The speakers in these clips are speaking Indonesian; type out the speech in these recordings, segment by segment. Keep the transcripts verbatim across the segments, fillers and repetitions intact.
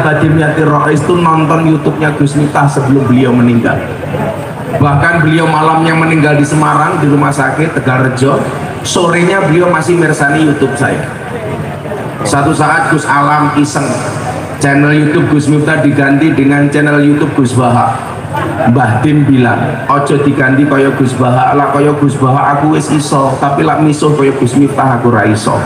Badim Yati Rois itu nonton YouTube-nya Gus Miftah sebelum beliau meninggal. Bahkan beliau malamnya meninggal di Semarang di rumah sakit Tegalrejo, sorenya beliau masih mersani YouTube saya. Satu saat Gus Alam iseng, channel YouTube Gus Miftah diganti dengan channel YouTube Gus Baha. Mbah Dim bilang, ojo diganti kaya Gus Baha, lah kaya Gus Baha aku wis iso, tapi lak misuh kaya Gus Miftah aku ra iso.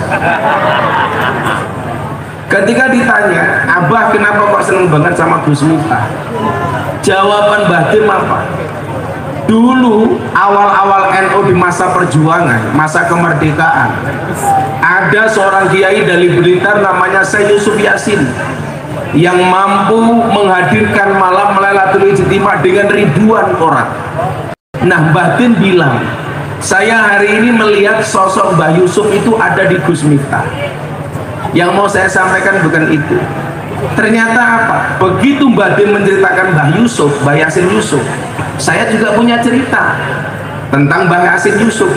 Ketika ditanya, Abah kenapa kok seneng banget sama Gus Miftah? Jawaban Mbah Dim apa? Dulu awal-awal N U di masa perjuangan, masa kemerdekaan, ada seorang kiai dari Blitar namanya Syekh Yusuf Yasin yang mampu menghadirkan malam Lailatul Ijtimai dengan ribuan orang. Nah, Mbah Dim bilang, saya hari ini melihat sosok Mbah Yusuf itu ada di Gus Miftah. Yang mau saya sampaikan bukan itu. Ternyata apa? Begitu Mbah Dim menceritakan Mbah Yusuf, Mbah Yasin Yusuf, saya juga punya cerita tentang Mbah Yasin Yusuf.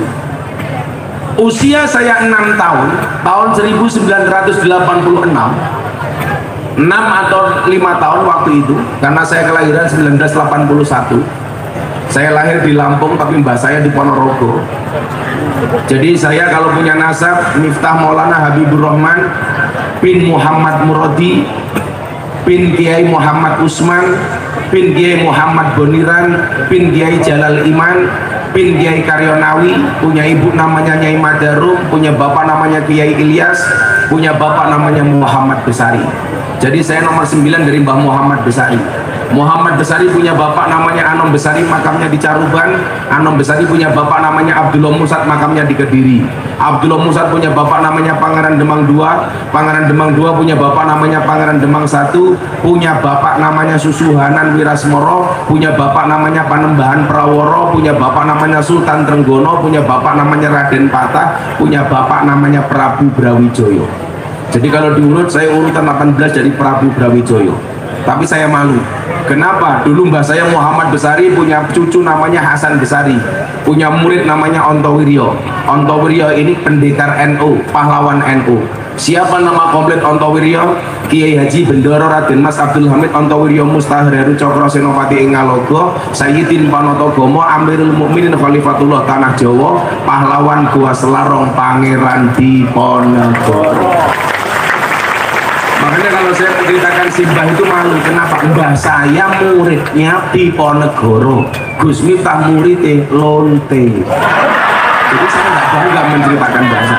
Usia saya enam tahun, tahun seribu sembilan ratus delapan puluh enam, enam atau lima tahun waktu itu, karena saya kelahiran seribu sembilan ratus delapan puluh satu. Saya lahir di Lampung tapi mbah saya di Ponorogo. Jadi saya kalau punya nasab Miftah Maulana Habibur Rahman bin Muhammad Muradi bin Kiai Muhammad Usman bin Kiai Muhammad Boniran bin Kiai Jalal Iman bin Kiai Karyonawi, punya ibu namanya Nyai Madarum, punya bapak namanya Kiai Ilyas, punya bapak namanya Muhammad Besari. Jadi saya nomor sembilan dari Mbah Muhammad Besari. Muhammad Besari punya bapak namanya Anom Besari, makamnya di Caruban. Anom Besari punya bapak namanya Abdullah Musad, makamnya di Kediri. Abdullah Musad punya bapak namanya Pangeran Demang dua. Pangeran Demang dua punya bapak namanya Pangeran Demang satu. Punya bapak namanya Susuhanan Wirasmoro. Punya bapak namanya Panembahan Praworo. Punya bapak namanya Sultan Trenggono. Punya bapak namanya Raden Patah. Punya bapak namanya Prabu Brawijoyo. Jadi kalau diurut saya urutan delapan belas dari Prabu Brawijoyo. Tapi saya malu. Kenapa? Dulu mbah saya Muhammad Besari punya cucu namanya Hasan Besari, punya murid namanya Ontowiryo. Ontowiryo ini pendekar N U, pahlawan N U. Siapa nama komplit Ontowiryo? Kiai Haji Bendoro Raden Mas Abdul Hamid Ontowiryo Mustahar Heru Cokro Senopati Ingalogo Sayyidin Panotogomo Amirul Mukminin Khalifatullah Tanah Jawa, pahlawan Gua Selarong Pangeran Diponegoro. Makanya kalau saya menceritakan Simbah itu malu. Kenapa? Mbah saya muridnya Diponegoro, Gus Miftah muridnya Lonte. Jadi saya nggak bangga menceritakan bahasa.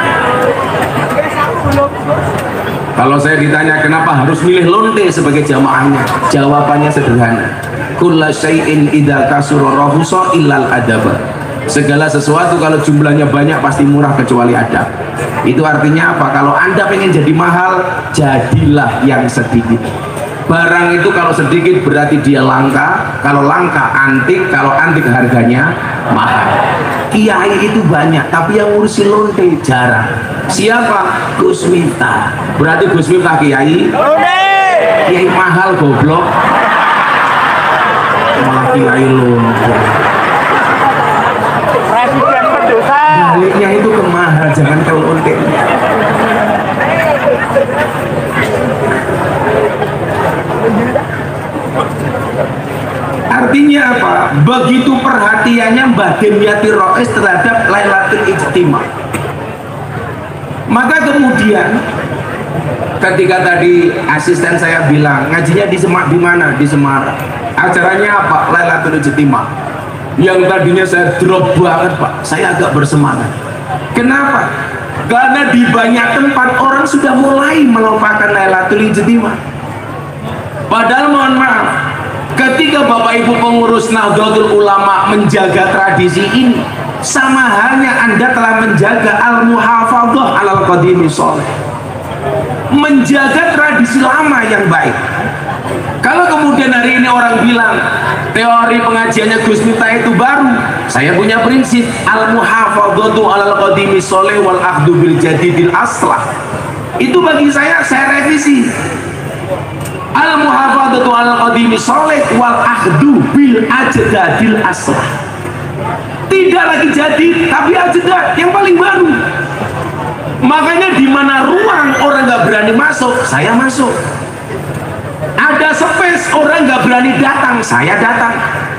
Kalau saya ditanya kenapa harus milih Lonte sebagai jamaahnya, jawabannya sederhana. Kulla syai'in idza kasura rahusa illal adaba. Segala sesuatu kalau jumlahnya banyak pasti murah kecuali adab. Itu artinya apa? Kalau Anda pengen jadi mahal, jadilah yang sedikit. Barang itu kalau sedikit berarti dia langka, kalau langka antik, kalau antik harganya mahal. Kiai itu banyak, tapi yang ngurusi lonte jarang. Siapa? Gus Miftah. Berarti Gus Miftah kiai? Kiai mahal goblok. Malah kiai lonte. Baliknya itu ke mahal, jangan ke lonte. Artinya apa? Begitu perhatiannya Mbah Dim Yati Rois terhadap Lailatul Ijtimai. Maka kemudian ketika tadi asisten saya bilang ngajinya di Semarang, di mana? Di Semarang. Acaranya apa? Lailatul Ijtimai. Yang tadinya saya drop banget Pak, saya agak bersemangat. Kenapa? Karena di banyak tempat orang sudah mulai melupakan Lailatul Ijtimai. Padahal mohon maaf, ketika Bapak Ibu pengurus Nahdlatul Ulama menjaga tradisi ini, sama halnya Anda telah menjaga al-muhafadzah alal qadimi sholih, menjaga tradisi lama yang baik. Kalau kemudian hari ini orang bilang teori pengajiannya Gus Miftah itu baru, saya punya prinsip al-muhafadzatu alal qadimi sholih wal akhdu bil jadidil aslah. Itu bagi saya, saya revisi. Al-muhafadzatu alal qadimi sholih wal akhdu bil ajdadil aslah. Tidak lagi jadid, tapi ajdad yang paling baru. Makanya di mana ruang orang nggak berani masuk, saya masuk. orang nggak berani datang, saya datang.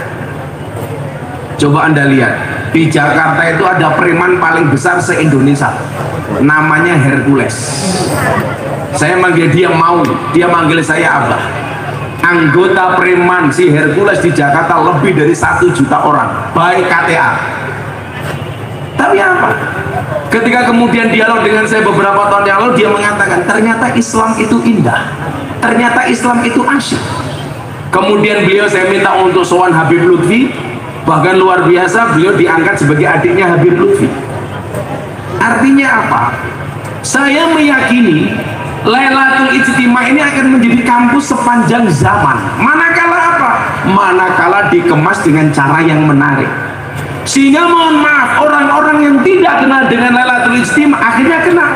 Coba Anda lihat, di Jakarta itu ada preman paling besar se-Indonesia, namanya Hercules. Saya manggil dia Mau, dia manggil saya Abah. Anggota preman si Hercules di Jakarta lebih dari satu juta orang, baik K T A. Tapi apa? Ketika kemudian dialog dengan saya beberapa tahun yang lalu, dia mengatakan ternyata Islam itu indah, ternyata Islam itu asyik. Kemudian beliau saya minta untuk sowan Habib Lutfi, bahkan luar biasa beliau diangkat sebagai adiknya Habib Lutfi. Artinya apa? Saya meyakini Lailatul Ijtima ini akan menjadi kampus sepanjang zaman. Manakala apa? Manakala dikemas dengan cara yang menarik. Sehingga mohon maaf, orang-orang yang tidak kenal dengan Lailatul Ijtima akhirnya kenal.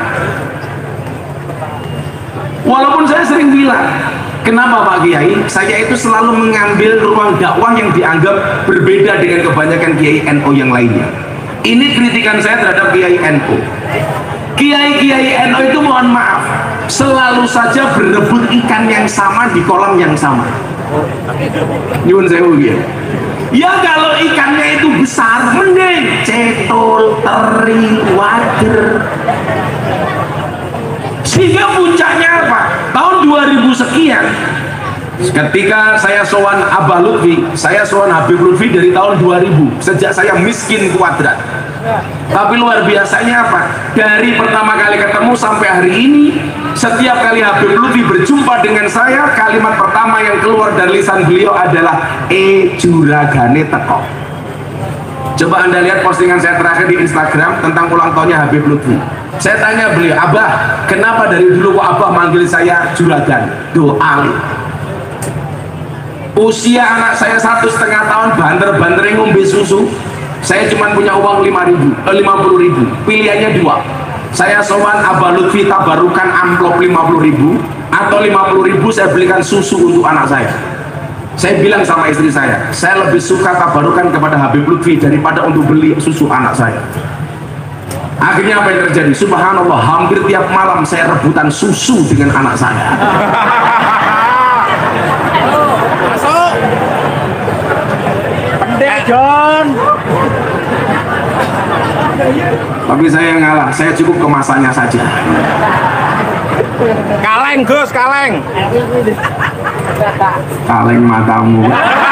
Walaupun saya sering bilang, kenapa Pak Kiai? Saya itu selalu mengambil ruang dakwah yang dianggap berbeda dengan kebanyakan Kiai N U yang lainnya. Ini kritikan saya terhadap Kiai N U. Kiai-Kiai N U itu mohon maaf, selalu saja berebut ikan yang sama di kolam yang sama. Nyuwun sewu ya. Ya kalau ikannya itu besar, mending cetul, teri, wader. Sehingga puncaknya apa? Tahun dua ribu sekian, ketika saya sowan Abah Lutfi, saya sowan Habib Lutfi dari tahun dua ribu, sejak saya miskin kuadrat. Tapi luar biasanya apa? Dari pertama kali ketemu sampai hari ini, setiap kali Habib Lutfi berjumpa dengan saya, kalimat pertama yang keluar dari lisan beliau adalah e juragane teko. Coba Anda lihat postingan saya terakhir di Instagram tentang ulang tahunnya Habib Lutfi. Saya tanya beliau, Abah, kenapa dari dulu kok Abah manggil saya juragan? Doa. Usia anak saya satu setengah tahun, banter-banter ngombe susu. Saya cuma punya uang lima ribu, eh, lima puluh ribu, pilihannya dua. Saya sowan Abah Lutfi tabarukan amplop lima puluh ribu, atau lima puluh ribu saya belikan susu untuk anak saya. Saya bilang sama istri saya, saya lebih suka tabarukan kepada Habib Lutfi daripada untuk beli susu anak saya. Akhirnya apa yang terjadi? Subhanallah, hampir tiap malam saya rebutan susu dengan anak saya. Masuk. Pendek John. Tapi saya ngalah, saya cukup kemasannya saja. Kaleng Gus, kaleng. Kaleng matamu.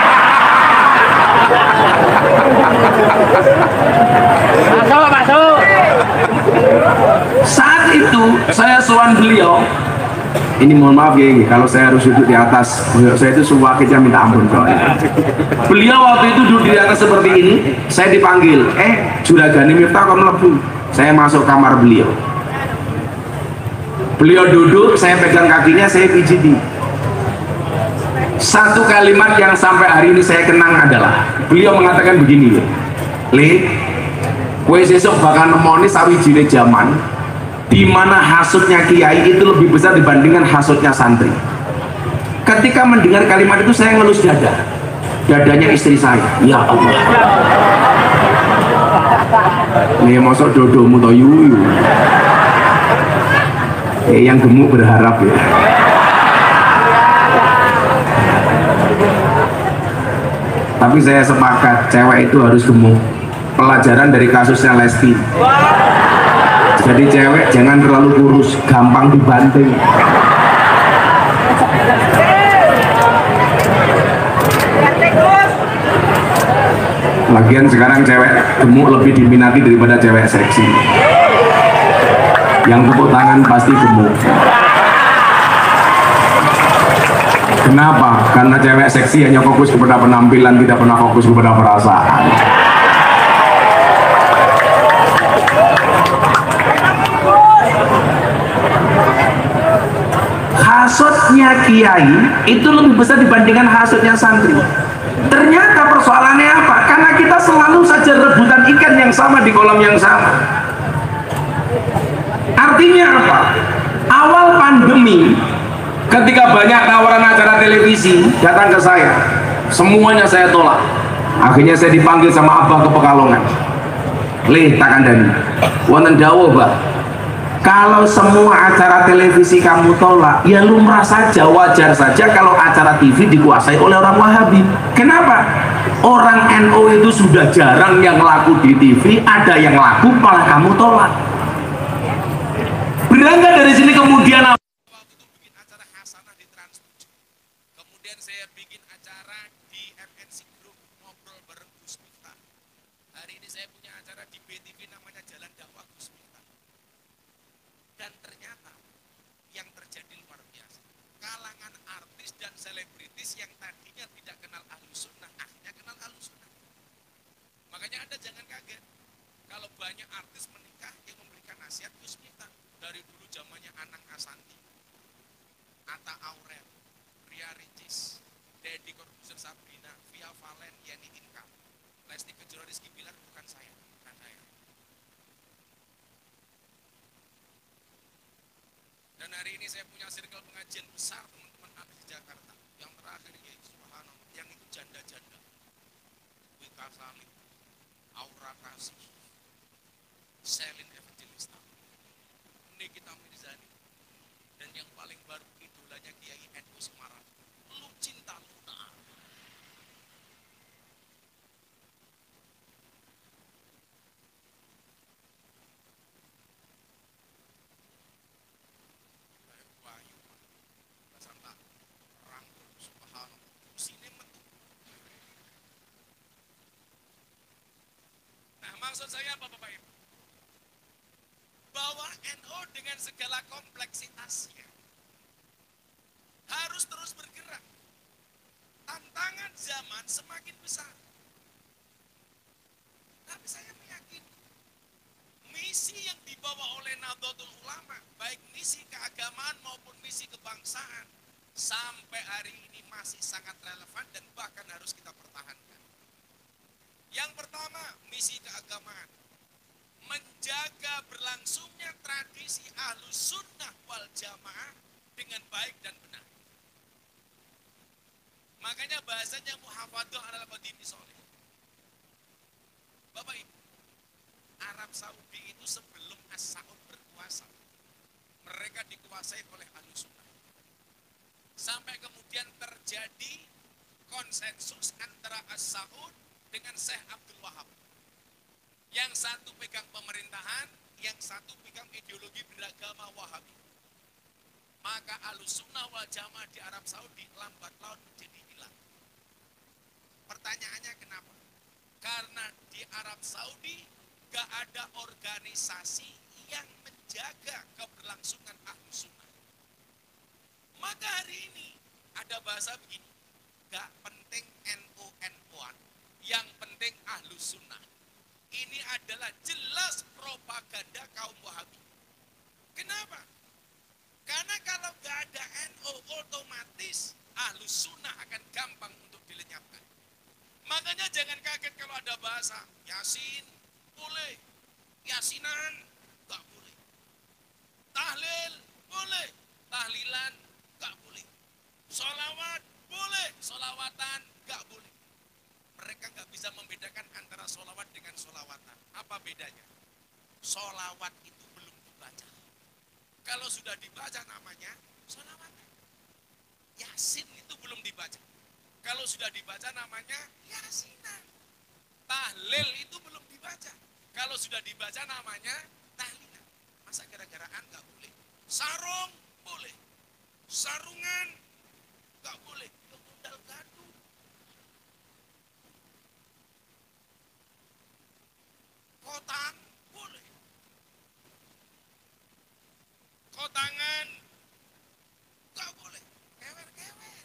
Masuk, masuk. Saat itu saya sowan beliau. Ini mohon maaf ya, kalau saya harus duduk di atas, saya itu suwakitnya minta ampun soalnya. Beliau waktu itu duduk di atas seperti ini, saya dipanggil, eh juragane Miftah kok mlebu. Saya masuk kamar beliau. Beliau duduk, saya pegang kakinya, saya pijiti. Satu kalimat yang sampai hari ini saya kenang adalah, beliau mengatakan begini, Le, kowe sesuk bakal nemoni sawijine zaman di mana hasutnya kiai itu lebih besar dibandingkan hasutnya santri. Ketika mendengar kalimat itu saya ngelus dada, dadanya istri saya. Ya Allah, ini masuk dodomu to yuyu. Eh, yang gemuk berharap ya. Tapi saya sepakat, cewek itu harus gemuk. Pelajaran dari kasusnya Lesti. Jadi cewek jangan terlalu kurus, gampang dibanting. Lagian sekarang cewek gemuk lebih diminati daripada cewek seksi. Yang tepuk tangan pasti gemuk. Kenapa? Karena cewek seksi hanya fokus kepada penampilan, tidak pernah fokus kepada perasaan. Hasutnya kiai itu lebih besar dibandingkan hasutnya santri. Ternyata persoalannya apa? Karena kita selalu saja rebutan ikan yang sama di kolam yang sama. Artinya apa? Awal pandemi, ketika banyak tawaran acara televisi datang ke saya, semuanya saya tolak. Akhirnya saya dipanggil sama Abah ke Pekalongan. Le, tak kandani wonten dawuh, Mbak. Kalau semua acara televisi kamu tolak, ya lumrah saja, wajar saja kalau acara T V dikuasai oleh orang Wahabi. Kenapa? Orang N U itu sudah jarang yang laku di T V, ada yang laku malah kamu tolak. Berangkat dari sini kemudian waktu itu bikin acara Hasanah di Trans tujuh. Kemudian saya bikin acara di M N C Group, ngobrol bareng Gus Miftah. Hari ini saya punya acara di B T V namanya Jalan Dakwah Gus Miftah. Dan ternyata yang terjadi luar biasa. Kalangan artis dan selebritis yang tadinya tidak kenal Ahlus Sunnah, akhirnya kenal Ahlus Sunnah. Makanya Anda jangan kaget kalau banyak artis menikah yang memberikan nasihat Gus Miftah. Dari dulu zamannya Anang Asanti, Atta Aurel, Ria Ricis, Deddy Corbuzier Sabrina, Via Valen, Yeni Inka, Lesti Kejora, Rizky Bilar, bukan saya, bukan saya. Dan hari ini saya punya circle pengajian besar teman-teman ada di Jakarta. Yang terakhir ya subhanallah, yang itu janda-janda. Wika Salim, Aura Kasih, Selin Evangelista, Nikita Mirzani, dan yang paling baru idolanya Kiai N U Semarang, Lu Cinta Luna. Wahyu, Basanta, Rangkul, Subhanallah, sini metu. Nah, maksud saya apa Bapak Ibu? Bahwa N U dengan segala kompleksitasnya harus terus bergerak. Tantangan zaman semakin besar. Tapi saya meyakini misi yang dibawa oleh Nahdlatul Ulama, baik misi keagamaan maupun misi kebangsaan, sampai hari ini masih sangat relevan dan bahkan harus kita pertahankan. Yang pertama, misi keagamaan. Menjaga berlangsungnya tradisi Ahlus Sunnah wal Jamaah dengan baik dan benar. Makanya bahasanya muhafadzah adalah qadimi sholih. Bapak Ibu, Arab Saudi itu sebelum As-Saud berkuasa, mereka dikuasai oleh Ahlus Sunnah. Sampai kemudian terjadi konsensus antara As-Saud dengan Syekh Abdul Wahab. Yang satu pegang pemerintahan, yang satu pegang ideologi beragama Wahabi. Maka Ahlus Sunnah wal Jamaah di Arab Saudi lambat laun menjadi hilang. Pertanyaannya kenapa? Karena di Arab Saudi gak ada organisasi yang menjaga keberlangsungan Ahlus Sunnah. Maka hari ini ada bahasa begini, gak penting N U N U-an, yang penting Ahlus Sunnah. Ini adalah jelas propaganda kaum Wahabi. Kenapa? Karena kalau gak ada N U, otomatis Ahlus Sunnah akan gampang untuk dilenyapkan. Makanya jangan kaget kalau ada bahasa Yasin, boleh. Yasinan, gak boleh. Tahlil, boleh. Tahlilan, gak boleh. Sholawat, boleh. Sholawatan, gak boleh. Mereka nggak bisa membedakan antara sholawat dengan sholawatan. Apa bedanya? Sholawat itu belum dibaca. Kalau sudah dibaca namanya sholawatan. Yasin itu belum dibaca. Kalau sudah dibaca namanya yasinan. Tahlil itu belum dibaca. Kalau sudah dibaca namanya tahlilan. Masa gara-garaan nggak boleh? Sarung boleh. Sarungan nggak boleh. Modal gaduh. Kotan boleh. Kotangan gak boleh. Kewer-kewer.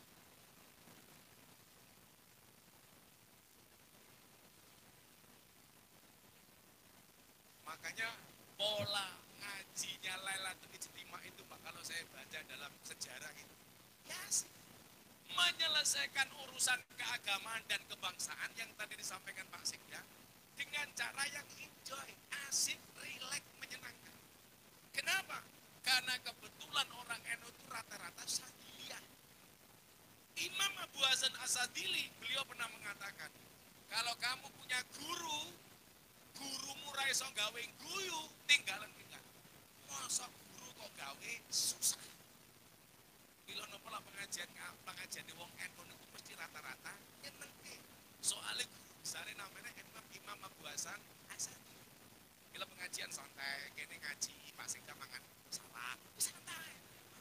Makanya pola ngajinya Lailatul Ijtimah itu Pak, kalau saya baca dalam sejarah itu, ya sih, menyelesaikan urusan keagamaan dan kebangsaan yang tadi disampaikan Pak Sekda dengan cara yang enjoy, asik, rileks, menyenangkan. Kenapa? Karena kebetulan orang N U itu rata-rata Sadiliyah. Imam Abu Hasan Asadili, beliau pernah mengatakan, kalau kamu punya guru, gurumu raiso gawe guyu, tinggalan tinggal. mosok guru kok gawe susah. Bila nopo lah pengajian pengajian di wong N U niku mesti rata-rata nyenengke. Soale guru besare namanya Imam Imam Abu Hasan Asadi. Bila pengajian santai kene ngaji Pak sing mangan salah santai.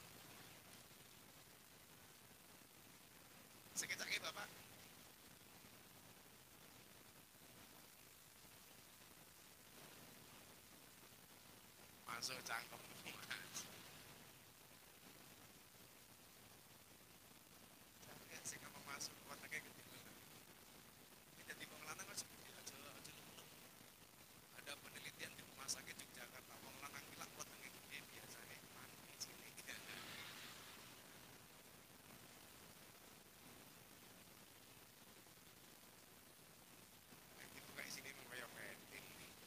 Sekecake Bapak. Masuk cangkem. Saya sing apa masuk kotaknya gede banget. Ini jadi wong lanang kok segede aja aja lumut. Ada penelitian di Rumah Sakit Yogyakarta, wong lanang bilang kotaknya gede biasanya mati cilik. Itu kayak sini memang kayak penting.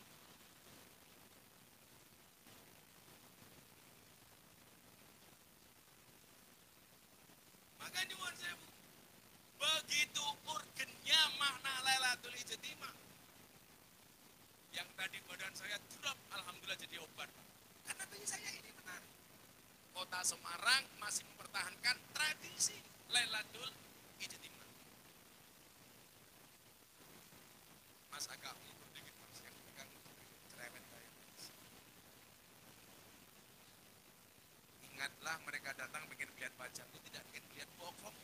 Maka nyuwun sewu. Begitu urgennya makna Lailatul Ijtimah. Yang tadi badan saya drop, alhamdulillah jadi obat. Karena bagi saya ini menarik. Kota Semarang masih mempertahankan tradisi Lailatul Ijtimah. Mas agak mundur dikit mas, yang pegang cerewet saya. Ingatlah mereka datang ingin melihat wajahku, tidak ingin melihat bokongmu.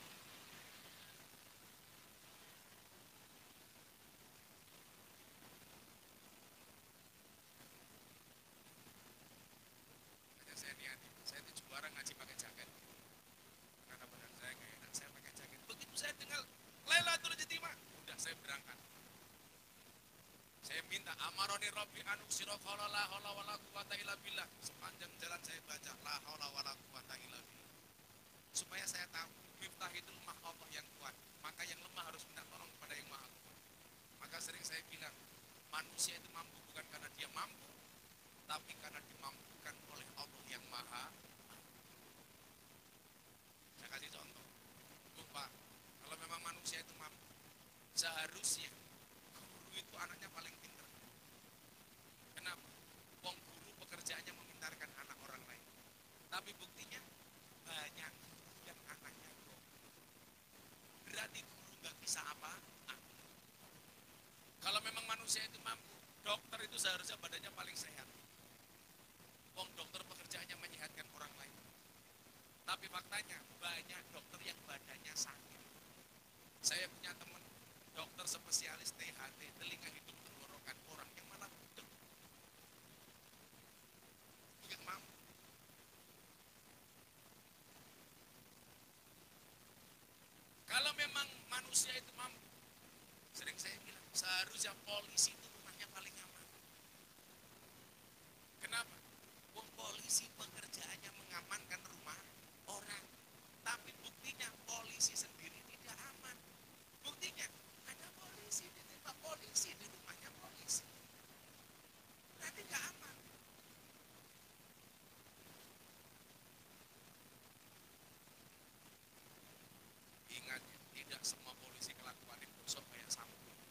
Saya niat, saya itu juara ngaji pakai jaket. Karena badan saya nggak enak, saya pakai jaket. Begitu saya dengar Lailatul Ijtimah, udah saya berangkat. Saya minta amaroni Rabbi anu sira qala la haula wala quwata illa billah. Sepanjang jalan saya baca la haula wala quwata illa billah. Supaya saya tahu miftah itu lemah Allah yang kuat. Maka yang lemah harus minta tolong kepada yang maha kuat. Maka sering saya bilang, manusia itu mampu bukan karena dia mampu, tapi karena dimampukan oleh Allah yang maha. Saya kasih contoh. Lupa, kalau memang manusia itu mampu, seharusnya guru itu anaknya paling pintar. Kenapa? Wong guru pekerjaannya memintarkan anak orang lain. Tapi buktinya banyak yang anaknya goblok. Berarti guru nggak bisa apa? Ah. Kalau memang manusia itu mampu, dokter itu seharusnya badannya paling sehat. Wong dokter pekerjaannya menyehatkan orang lain. Tapi faktanya banyak dokter yang badannya sakit. Saya punya teman dokter spesialis T H T, telinga hidung tenggorokan, orang yang malah budek. Yang mampu. Kalau memang manusia itu mampu, sering saya bilang, seharusnya polisi itu rumahnya paling aman. Kenapa? Wong polisi pekerjaannya mengamankan rumah orang. Tapi buktinya polisi sendiri tidak aman. Buktinya ada polisi, ditembak polisi di rumahnya polisi. Berarti tidak aman. Ingat, tidak semua polisi kelakuan itu supaya sama.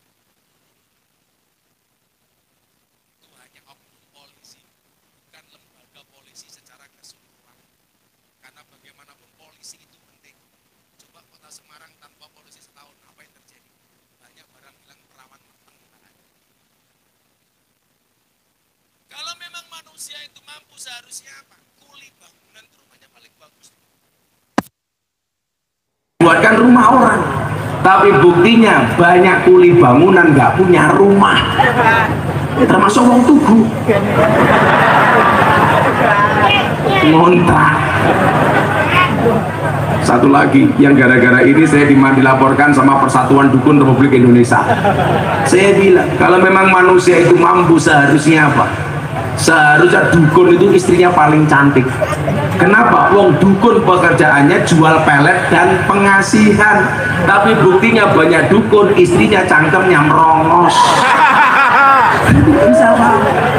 Itu hanya oknum polisi, bukan lembaga polisi secara keseluruhan. Karena bagaimanapun polisi itu penting. Coba kota Semarang tanpa polisi setahun, apa yang terjadi? Banyak barang hilang, perawan matang. Kalau memang manusia itu mampu, seharusnya apa? Kuli bangunan itu rumahnya paling bagus. Buatkan rumah orang, tapi buktinya banyak kuli bangunan nggak punya rumah. Ya, termasuk wong tugu ngontrak. Satu lagi yang gara-gara ini saya dilaporkan sama Persatuan Dukun Republik Indonesia. Saya bilang kalau memang manusia itu mampu, seharusnya apa? Seharusnya dukun itu istrinya paling cantik. Kenapa? Wong dukun pekerjaannya jual pelet dan pengasihan. Tapi buktinya banyak dukun istrinya cangkemnya merongos. Bisa Pak.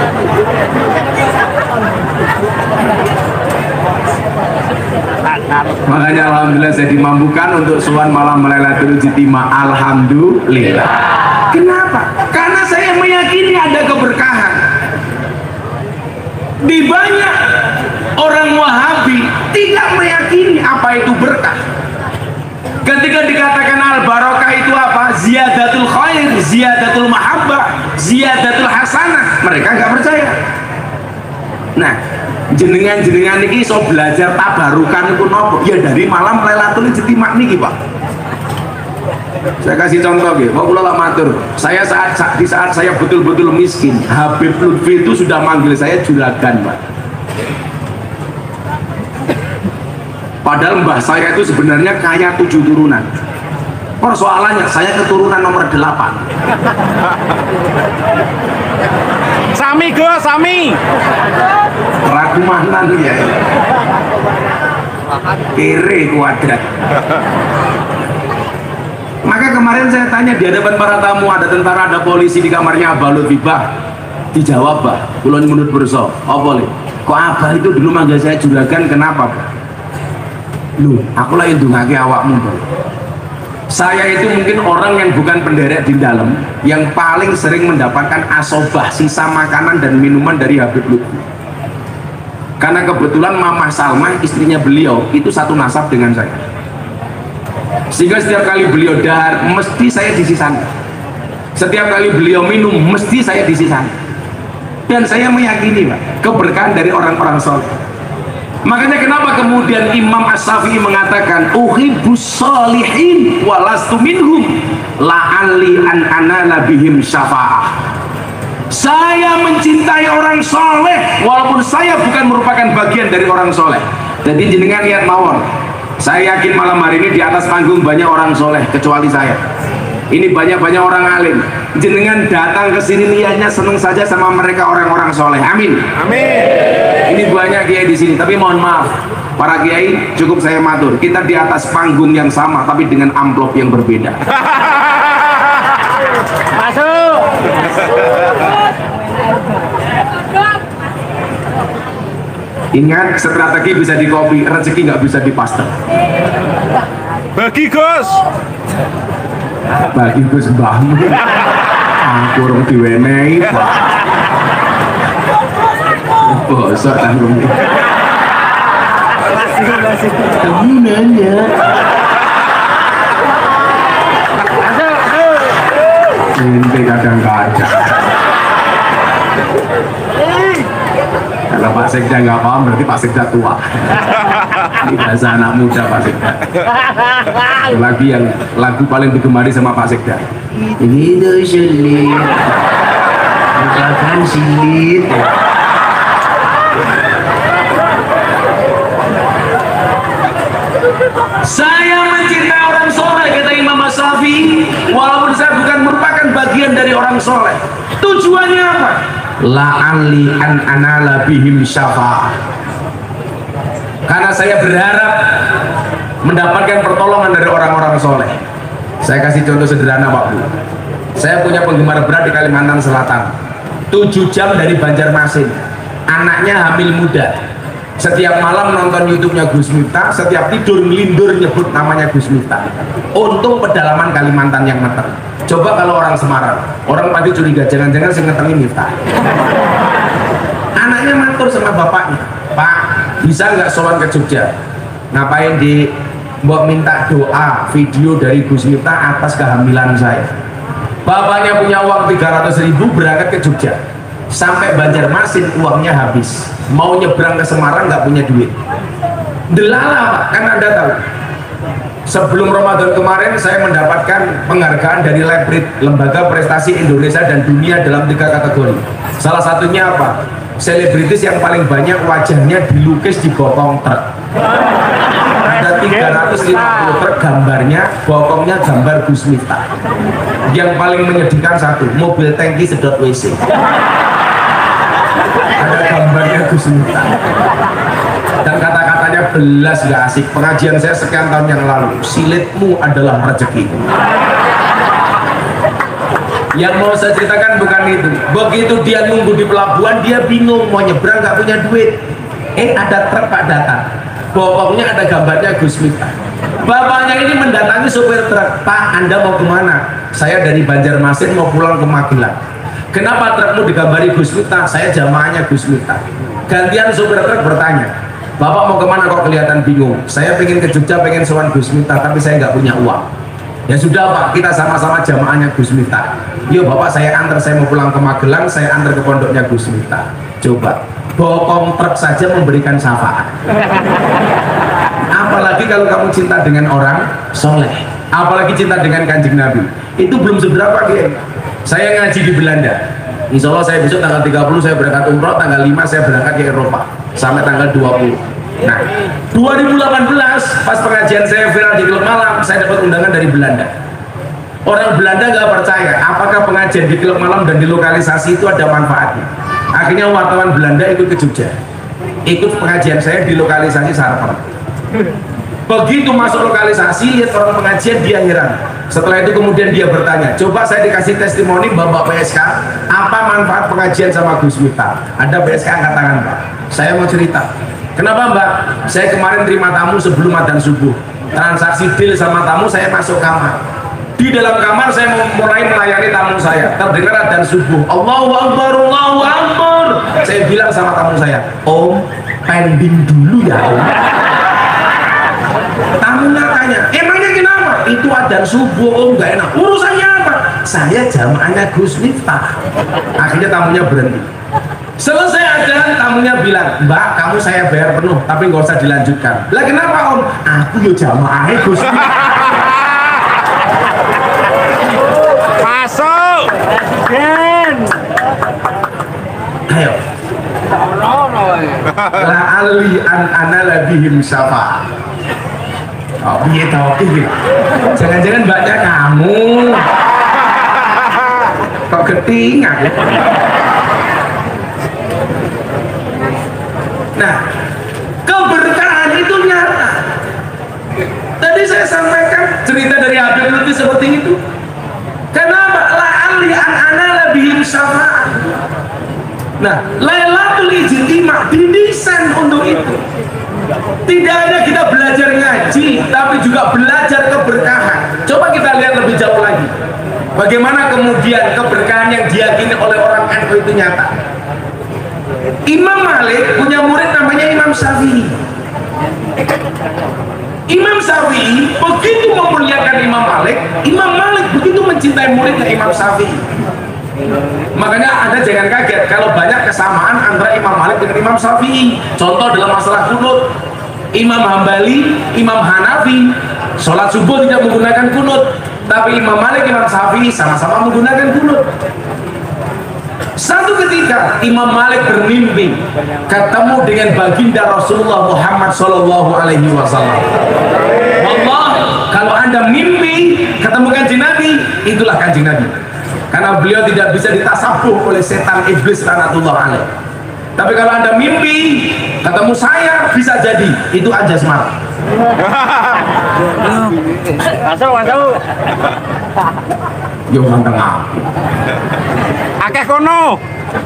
Makanya alhamdulillah saya dimampukan untuk sowan malam Lailatul Ijtimah. Alhamdulillah. Kenapa? Karena saya meyakini ada keberkahan. Di banyak orang Wahabi tidak meyakini apa itu berkah. Ketika dikatakan al-barakah itu apa? Ziyadatul khair, ziyadatul mahabbah, ziyadatul hasanah, mereka nggak percaya. Nah, jenengan-jenengan ini so belajar tabarukan itu nopo? Ya dari malam Lailatul Ijtimai niki, Pak. Saya kasih contoh gitu, Pak kula matur. Saya saat, saat di saat saya betul-betul miskin, Habib Lutfi itu sudah manggil saya juragan, Pak. Padahal mbah saya itu sebenarnya kaya tujuh turunan. Persoalannya saya keturunan nomor delapan. Sami Gus, sami. Ragu mana ya? Kere kuadrat. Maka kemarin saya tanya di hadapan para tamu, ada tentara, ada polisi di kamarnya Abah Lutfi, Bah. Dijawab, Bah. Kulon menurut berso. Oh boleh. Kok Abah itu dulu manggil saya juragan, kenapa, Bah? Loh, aku lagi ndongake awakmu, Bah. Saya itu mungkin orang yang bukan penderek di dalam, yang paling sering mendapatkan asobah, sisa makanan dan minuman dari Habib Lutfi. Karena kebetulan Mamah Salmah, istrinya beliau, itu satu nasab dengan saya. Sehingga setiap kali beliau dahar, mesti saya di sana. Setiap kali beliau minum, mesti saya di sana. Dan saya meyakini, Pak, keberkahan dari orang-orang soleh. Makanya kenapa kemudian Imam As-Syafi'i mengatakan uhibbus sholihin walastu minhum la'alli an anala bihim syafa'ah. Saya mencintai orang soleh walaupun saya bukan merupakan bagian dari orang soleh. Jadi jenengan lihat mawon, saya yakin malam hari ini di atas panggung banyak orang soleh kecuali saya. Ini banyak-banyak orang alim. Jenengan datang ke sini niatnya seneng saja sama mereka orang-orang soleh. Amin. Amin. Ini banyak kiai di sini, tapi mohon maaf, para kiai cukup saya matur. Kita di atas panggung yang sama, tapi dengan amplop yang berbeda. Masuk. Ingat, strategi bisa di copy, rezeki nggak bisa dipaste. Bagi Gus. Bagi Gus mbahmu, aku orang diwenehi, Pak. Bosok tanggung. Kamu nanya. Ente kadang-kadang. Kalau Pak Sekda nggak paham, berarti Pak Sekda tua. Ini bahasa anak muda Pak Sekda. Lagi yang lagu paling digemari sama Pak Sekda. Ini tuh sulit, bukan sulit. Saya mencintai orang soleh, kata Imam As-Syafi'i, walaupun saya bukan merupakan bagian dari orang soleh. Tujuannya apa? La'alli an anala bihim syafa'ah. Karena saya berharap mendapatkan pertolongan dari orang-orang soleh. Saya kasih contoh sederhana, Pak Bu. Saya punya penggemar berat di Kalimantan Selatan, tujuh jam dari Banjarmasin. Anaknya hamil muda. Setiap malam nonton YouTube-nya Gus Miftah, setiap tidur ngelindur nyebut namanya Gus Miftah. Untung pedalaman Kalimantan yang ngeteng. Coba kalau orang Semarang, orang pasti curiga, jangan-jangan sing ngetengin Miftah. Anaknya matur sama bapaknya, Pak, bisa nggak sowan ke Jogja? Ngapain di mbok minta doa video dari Gus Miftah atas kehamilan saya. Bapaknya punya uang tiga ratus ribu, berangkat ke Jogja. Sampai Banjarmasin uangnya habis, mau nyebrang ke Semarang nggak punya duit. Delala, Pak, kan Anda tahu, sebelum Ramadan kemarin saya mendapatkan penghargaan dari Lebrit, Lembaga Prestasi Indonesia dan Dunia, dalam tiga kategori. Salah satunya apa? Selebritis yang paling banyak wajahnya dilukis di bokong truk. Ada tiga ratus lima puluh truk gambarnya, bokongnya gambar Gus Miftah. Yang paling menyedihkan satu, mobil tangki sedot W C. Ada gambarnya Gus Miftah. Dan kata-katanya belas gak asik. Pengajian saya sekian tahun yang lalu, silitmu adalah rezeki. Yang mau saya ceritakan bukan itu. Begitu dia nunggu di pelabuhan, dia bingung mau nyebrang, gak punya duit. Eh, ada truk Pak datang, bokongnya ada gambarnya Gus Miftah. Bapaknya ini mendatangi supir truk, Pak, Anda mau kemana? Saya dari Banjarmasin mau pulang ke Magelang. kenapa trukmu digambari Gus Miftah? Saya jamaahnya Gus Miftah. Gantian supir truk bertanya, Bapak mau kemana kok kelihatan bingung? Saya pengen ke Jogja, pengen sowan Gus Miftah, tapi saya nggak punya uang. Ya sudah Pak, kita sama-sama jamaahnya Gus Miftah. Yuk Bapak, saya antar, saya mau pulang ke Magelang, saya antar ke pondoknya Gus Miftah. Coba, bokong truk saja memberikan syafaat. Apalagi kalau kamu cinta dengan orang soleh, apalagi cinta dengan Kanjeng Nabi. Itu belum seberapa Kiai. Saya ngaji di Belanda. Insya Allah saya besok tanggal tiga puluh saya berangkat umroh, tanggal lima saya berangkat ke Eropa sampai tanggal dua puluh. Nah, dua ribu delapan belas pas pengajian saya viral di Klub Malam, saya dapat undangan dari Belanda. Orang Belanda nggak percaya apakah pengajian di Klub Malam dan di lokalisasi itu ada manfaatnya. Akhirnya wartawan Belanda ikut ke Jogja, ikut pengajian saya di lokalisasi Sarpen. Begitu masuk lokalisasi, lihat orang pengajian, dia heran. Setelah itu kemudian dia bertanya, coba saya dikasih testimoni Bapak P S K, apa manfaat pengajian sama Gus Miftah? Ada P S K angkat tangan Pak. Saya mau cerita. Kenapa Mbak? Saya kemarin terima tamu sebelum adzan subuh. Transaksi deal sama tamu, saya masuk kamar. Di dalam kamar saya mulai melayani tamu saya. Terdengar adzan subuh. Allahu Akbar, Allahu Akbar. Saya bilang sama tamu saya, Om, pending dulu ya Om. Tamunya tanya, emangnya kenapa? Itu adzan subuh Om, gak enak. Urusannya apa? Saya jamaahnya Gus Miftah. Akhirnya tamunya berhenti. Selesai adzan, tamunya bilang, Mbak, kamu saya bayar penuh, tapi nggak usah dilanjutkan. Lah kenapa Om? Aku yo jamaahnya Gus Miftah. Masuk. Gen. Ayo. La ali an ana labihim syafa. Oh, piye to iki? Jangan-jangan mbaknya kamu. Kok ketinggal ya? Nah, keberkahan itu nyata. Tadi saya sampaikan cerita dari Habib Lutfi seperti itu. Kenapa? La'ali an ana labihim syafa. Nah, Lailatul Ijtimah didesain untuk itu. Tidak hanya kita belajar ngaji, tapi juga belajar keberkahan. Coba kita lihat lebih jauh lagi. Bagaimana kemudian keberkahan yang diyakini oleh orang N U itu nyata. Imam Malik punya murid namanya Imam Syafi'i. Imam Syafi'i begitu memuliakan Imam Malik, Imam Malik begitu mencintai muridnya Imam Syafi'i. Makanya Anda jangan kaget kalau banyak kesamaan antara Imam Malik dengan Imam Syafi'i. Contoh dalam masalah kunut, Imam Hambali, Imam Hanafi sholat subuh tidak menggunakan kunut, tapi Imam Malik, Imam Syafi'i sama-sama menggunakan kunut. Satu ketika Imam Malik bermimpi ketemu dengan baginda Rasulullah Muhammad Shallallahu Alaihi Wasallam. Allah, kalau Anda mimpi ketemu kanjeng Nabi, itulah kanjeng Nabi. Karena beliau tidak bisa ditasabuh oleh setan iblis laknatullah alaih. Tapi kalau Anda mimpi ketemu saya, bisa jadi itu aja semar. Masuk, masuk. Yo manteng aku. Akeh kono.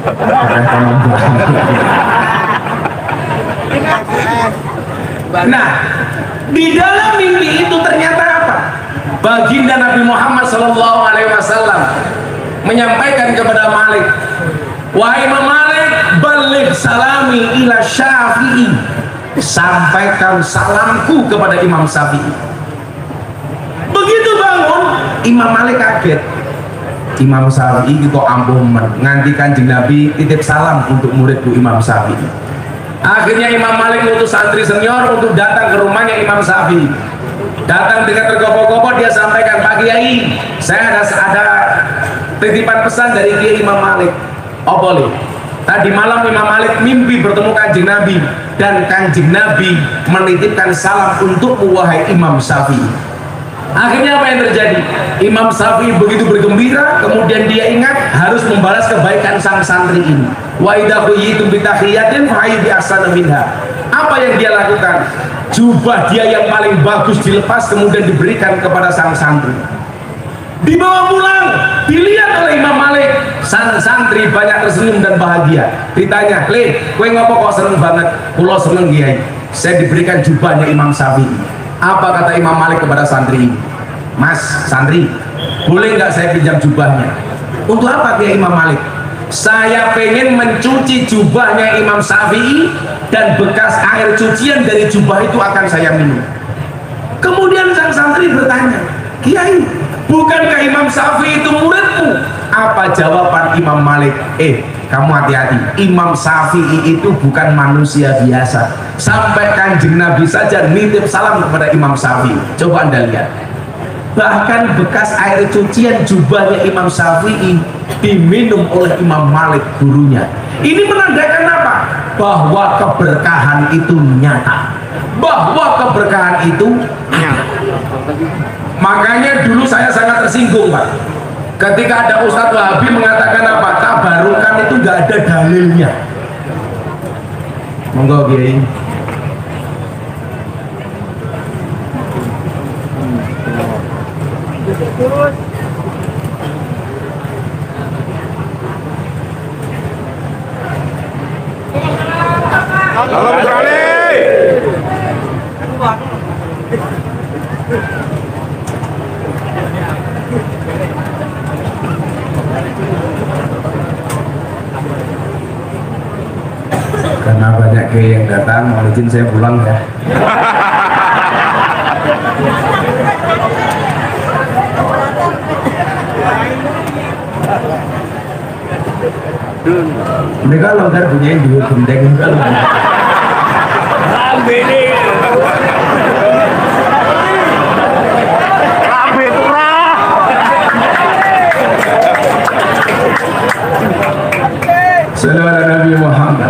Nah, di dalam mimpi itu ternyata apa? Baginda Nabi Muhammad Shallallahu Alaihi Wasallam menyampaikan kepada Malik, wahai Imam Malik, balik salami ila Syafi'i, sampaikan salamku kepada Imam Syafi'i. Begitu bangun, Imam Malik kaget. Imam Syafi'i kok ampun nganti kanjeng Nabi titip salam untuk muridku Imam Syafi'i. Akhirnya Imam Malik ngutus santri senior untuk datang ke rumahnya Imam Syafi'i. Datang dengan tergopoh-gopoh, dia sampaikan, Pak Kiai, saya ada ada titipan pesan dari Kiai Imam Malik. Oh boleh. Tadi malam Imam Malik mimpi bertemu kanjeng Nabi, dan kanjeng Nabi menitipkan salam untukmu wahai Imam Syafi'i. Akhirnya apa yang terjadi? Imam Syafi'i begitu bergembira, kemudian dia ingat harus membalas kebaikan sang santri ini. Wa idza quyitum bi tahiyatin fa hayyu bi ahsana minha. Apa yang dia lakukan? Jubah dia yang paling bagus dilepas, kemudian diberikan kepada sang santri. Dibawa pulang, dilihat oleh Imam Malik, sang santri banyak tersenyum dan bahagia. Ditanya, "Le, kowe ngopo kok seneng banget?" "Kula seneng Kiai, saya diberikan jubahnya Imam Syafi'i." Apa kata Imam Malik kepada santri ini? "Mas, santri, boleh nggak saya pinjam jubahnya?" Untuk apa Kiai Imam Malik? Saya pengen mencuci jubahnya Imam Syafi'i dan bekas air cucian dari jubah itu akan saya minum. Kemudian sang santri bertanya, Kiai, bukankah Imam Syafi'i itu muridmu? Apa jawaban Imam Malik? Eh, kamu hati-hati, Imam Syafi'i itu bukan manusia biasa. Sampai Kanjeng Nabi saja nitip salam kepada Imam Syafi'i. Coba Anda lihat, bahkan bekas air cucian jubahnya Imam Syafi'i diminum oleh Imam Malik, gurunya. Ini menandakan apa? Bahwa keberkahan itu nyata, bahwa keberkahan itu nyata. Makanya dulu saya sangat tersinggung, Pak, ketika ada Ustadz Wahabi mengatakan apa? Tabarukan itu nggak ada dalilnya. Monggo Kiai. Halo sekali. Karena banyak Kiai yang datang, mohon izin saya pulang ya. Mereka longgar punya dua gendeng kalau Ini. Rapi turah. Sallallahu Nabi Muhammad.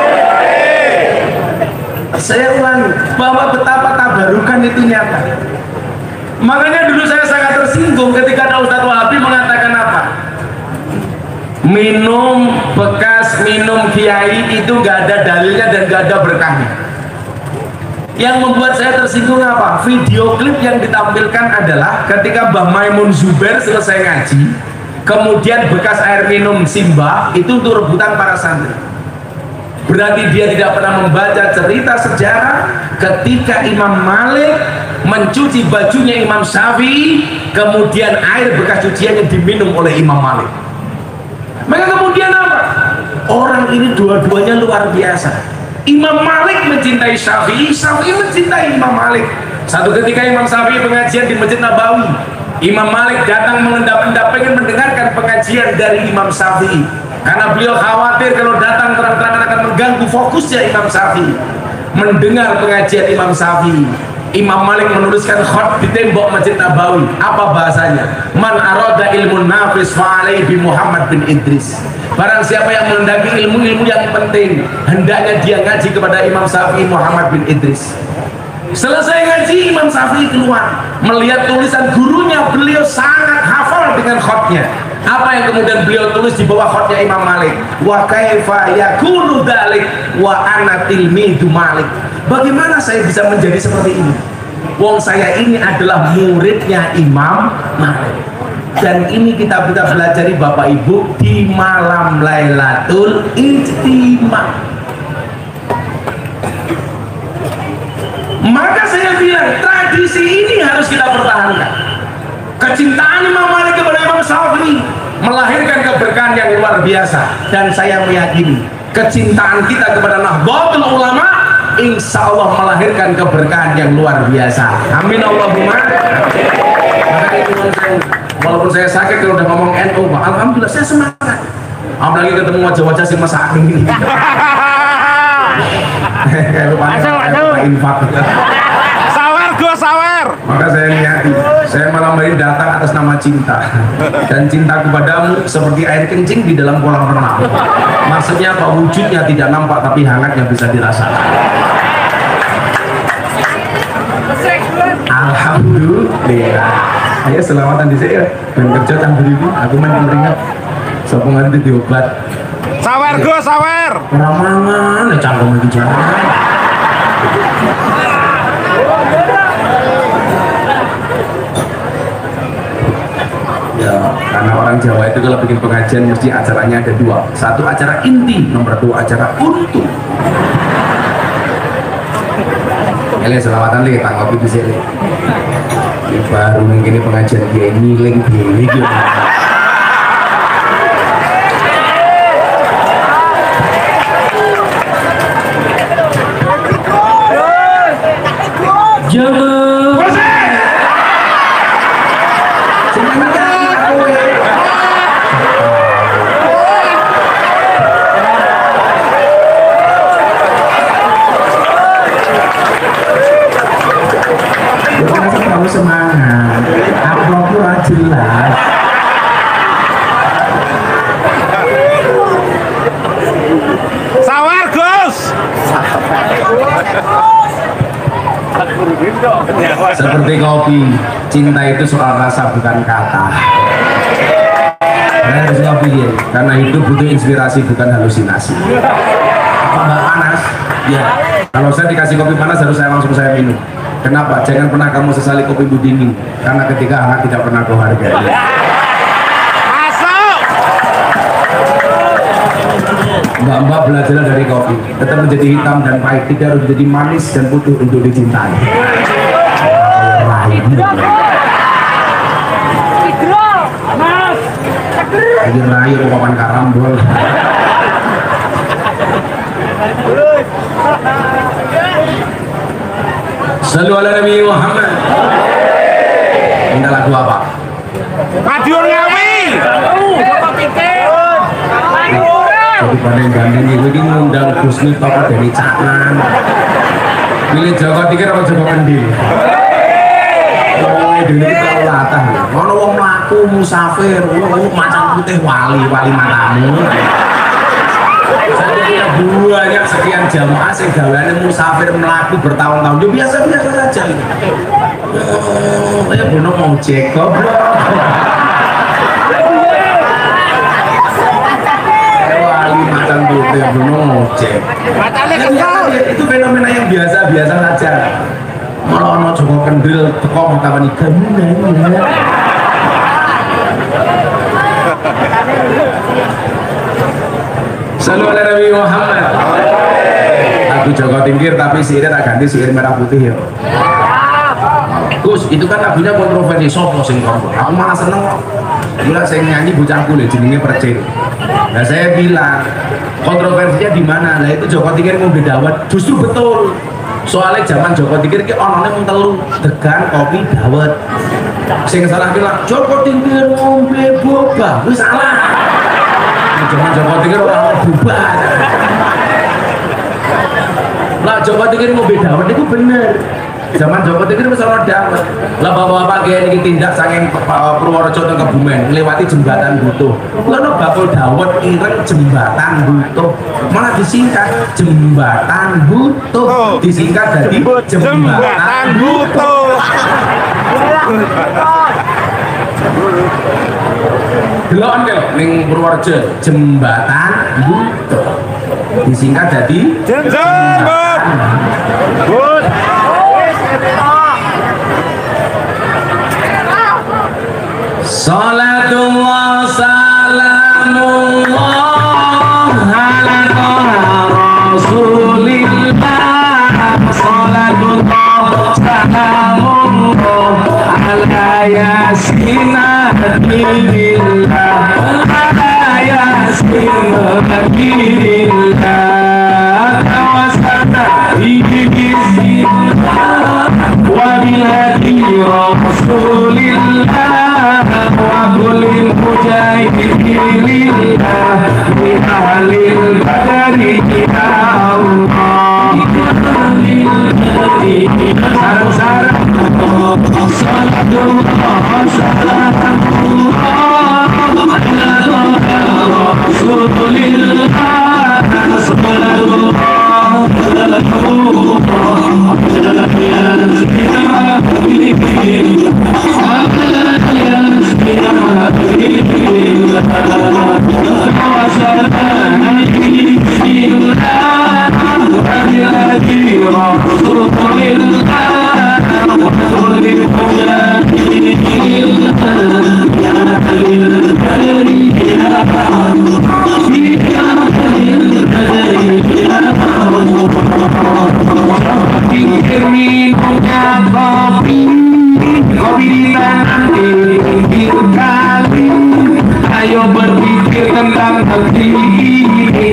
Saya ulangi bahwa betapa tabarukan itu nyata. Makanya dulu saya sangat tersinggung ketika ada Ustadz Wahabi mengatakan apa? Minum bekas minum kiai itu gak ada dalilnya dan gak ada berkahnya. Yang membuat saya tersinggung apa? Video klip yang ditampilkan adalah ketika Mbah Maimun Zubair selesai ngaji, kemudian bekas air minum Simbah itu untuk rebutan para santri. Berarti dia tidak pernah membaca cerita sejarah ketika Imam Malik mencuci bajunya Imam Syafi'i, kemudian air bekas cuciannya diminum oleh Imam Malik. Maka kemudian apa? Orang ini dua-duanya luar biasa. Imam Malik mencintai Syafi'i, Syafi'i mencintai Imam Malik. Satu ketika Imam Syafi'i pengajian di Masjid Nabawi, Imam Malik datang mengendap-endap pengen mendengarkan pengajian dari Imam Syafi'i, karena beliau khawatir kalau datang terang-terangan akan mengganggu fokusnya Imam Syafi'i mendengar pengajian Imam Syafi'i. Imam Malik menuliskan khot di tembok Masjid Nabawi. Apa bahasanya? Man arada ilmun nafis fa'alai bi Muhammad bin Idris. Barang siapa yang menghendaki ilmu-ilmu yang penting, hendaknya dia ngaji kepada Imam Syafi'i Muhammad bin Idris. Selesai ngaji, Imam Syafi'i keluar melihat tulisan gurunya, beliau sangat hafal dengan khotnya. Apa yang kemudian beliau tulis di bawah khotnya Imam Malik? Wa kaifa yakunu dzalik wa ana tilmidu Malik. Bagaimana saya bisa menjadi seperti ini? Wong saya ini adalah muridnya Imam Malik. Dan ini kita kita belajari Bapak Ibu di malam Lailatul Ijtima. Maka saya bilang tradisi ini harus kita pertahankan. Kecintaan Imam Malik kepada Imam Syafi'i melahirkan keberkahan yang luar biasa. Dan saya meyakini kecintaan kita kepada Nahdlatul Ulama insya Allah melahirkan keberkahan yang luar biasa. Amin Allahumma. Maka itu saya, walaupun saya sakit kalau udah ngomong N U, alhamdulillah saya semangat. Apalagi ketemu wajah-wajah si Mas Agung ini. Kayak lupa infak. Sawer go sawer. Maka saya niyati, saya malam hari datang atas nama cinta. Dan cinta kepadamu seperti air kencing di dalam kolam renang. Maksudnya apa? Wujudnya tidak nampak tapi hangatnya bisa dirasakan. Alhamdulillah. Ayo selamatan di sini. Ben kerja tambah ibu, aku main peringat. Sopong hari itu diobat. Sawer go sawer. Ramangan, canggung lagi jalan. Ya, karena orang Jawa itu kalau bikin pengajian mesti acaranya ada dua. Satu acara inti, nomor dua acara untung. Ini selawatan nih, tanggapi di sini. Ini baru mungkin pengajian dia ngiling gini gitu. semangat. Amplopmu ora jelas. Sawer Gus. Seperti kopi, cinta itu soal rasa bukan kata. Saya harus kopi ya, karena hidup butuh inspirasi bukan halusinasi. Mbak panas, ya. Kalau saya dikasih kopi panas harus saya langsung saya minum. Kenapa? Jangan pernah kamu sesali kopi bu dingin, karena ketika hangat tidak pernah kau hargai. Mbak-mbak belajar dari kopi, tetap menjadi hitam dan pahit, tidak harus menjadi manis dan putih untuk dicintai. Lagi rayu papan karambol. Sallu ala Nabi Muhammad. Minta lagu apa? Madiun Ngawi. Daripada yang gandeng itu ini ngundang Gus Miftah dari Caknan. Pilih Joko Tingkir apa Joko Kendil? Oh, dulu kita latah. Kalau wong mlaku musafir, wong macam putih wali, wali matamu. Saya punya banyak sekian jamaah sing gaweane musafir mlaku bertahun-tahun. Yo biasa-biasa saja itu. Oh, ya bono mau cek goblok. Macam putih gunung cek. Itu fenomena yang biasa-biasa saja. Malah ono Joko Kendil teko matawan ikan. Sallu ala Nabi Muhammad. Aku Joko Tingkir tapi sihirnya tak ganti sihir merah putih ya. Gus, itu kan lagunya kontroversi, sopo sing kontrol. Aku malah seneng kok. Gila saya nyanyi bocah kulit jenenge Percil. Nah saya bilang kontroversinya di mana? Nah itu Joko Tingkir ngombe dawet, justru betul. Soalnya zaman Joko Tingkir ki onone mung telu, degan, kopi, dawet. Sing salah bilang Joko Tingkir ngombe boba, wis salah. Zaman Joko Tingkir ora berubah. Lah Joko Tingkir ngombe dawet itu bener. Zaman Joko Tingkir wis ana dawet. Lah bapak-bapak kaya niki tindak saking Purworejo teng Kebumen ngliwati jembatan Butuh. Ono bakul dawet ireng jembatan Butuh. Malah disingkat jembatan Butuh. Disingkat dari jembatan Butuh. Delok nek ning Purworejo jembatan Butuh. Disingkat jadi jembatan Butuh. Salatullah salamullah ala rasulillah. Salatullah salamullah ala yasin nabiillah. Ala yasin nabiillah. Tawasana ibizillah wa bilhadi rasulillah. وكل المجاهدين لله من أهل البدر يا الله. سارة صلاة الله سلام الله على رسول الله. صلاة ayo berpikir tentang hati ini.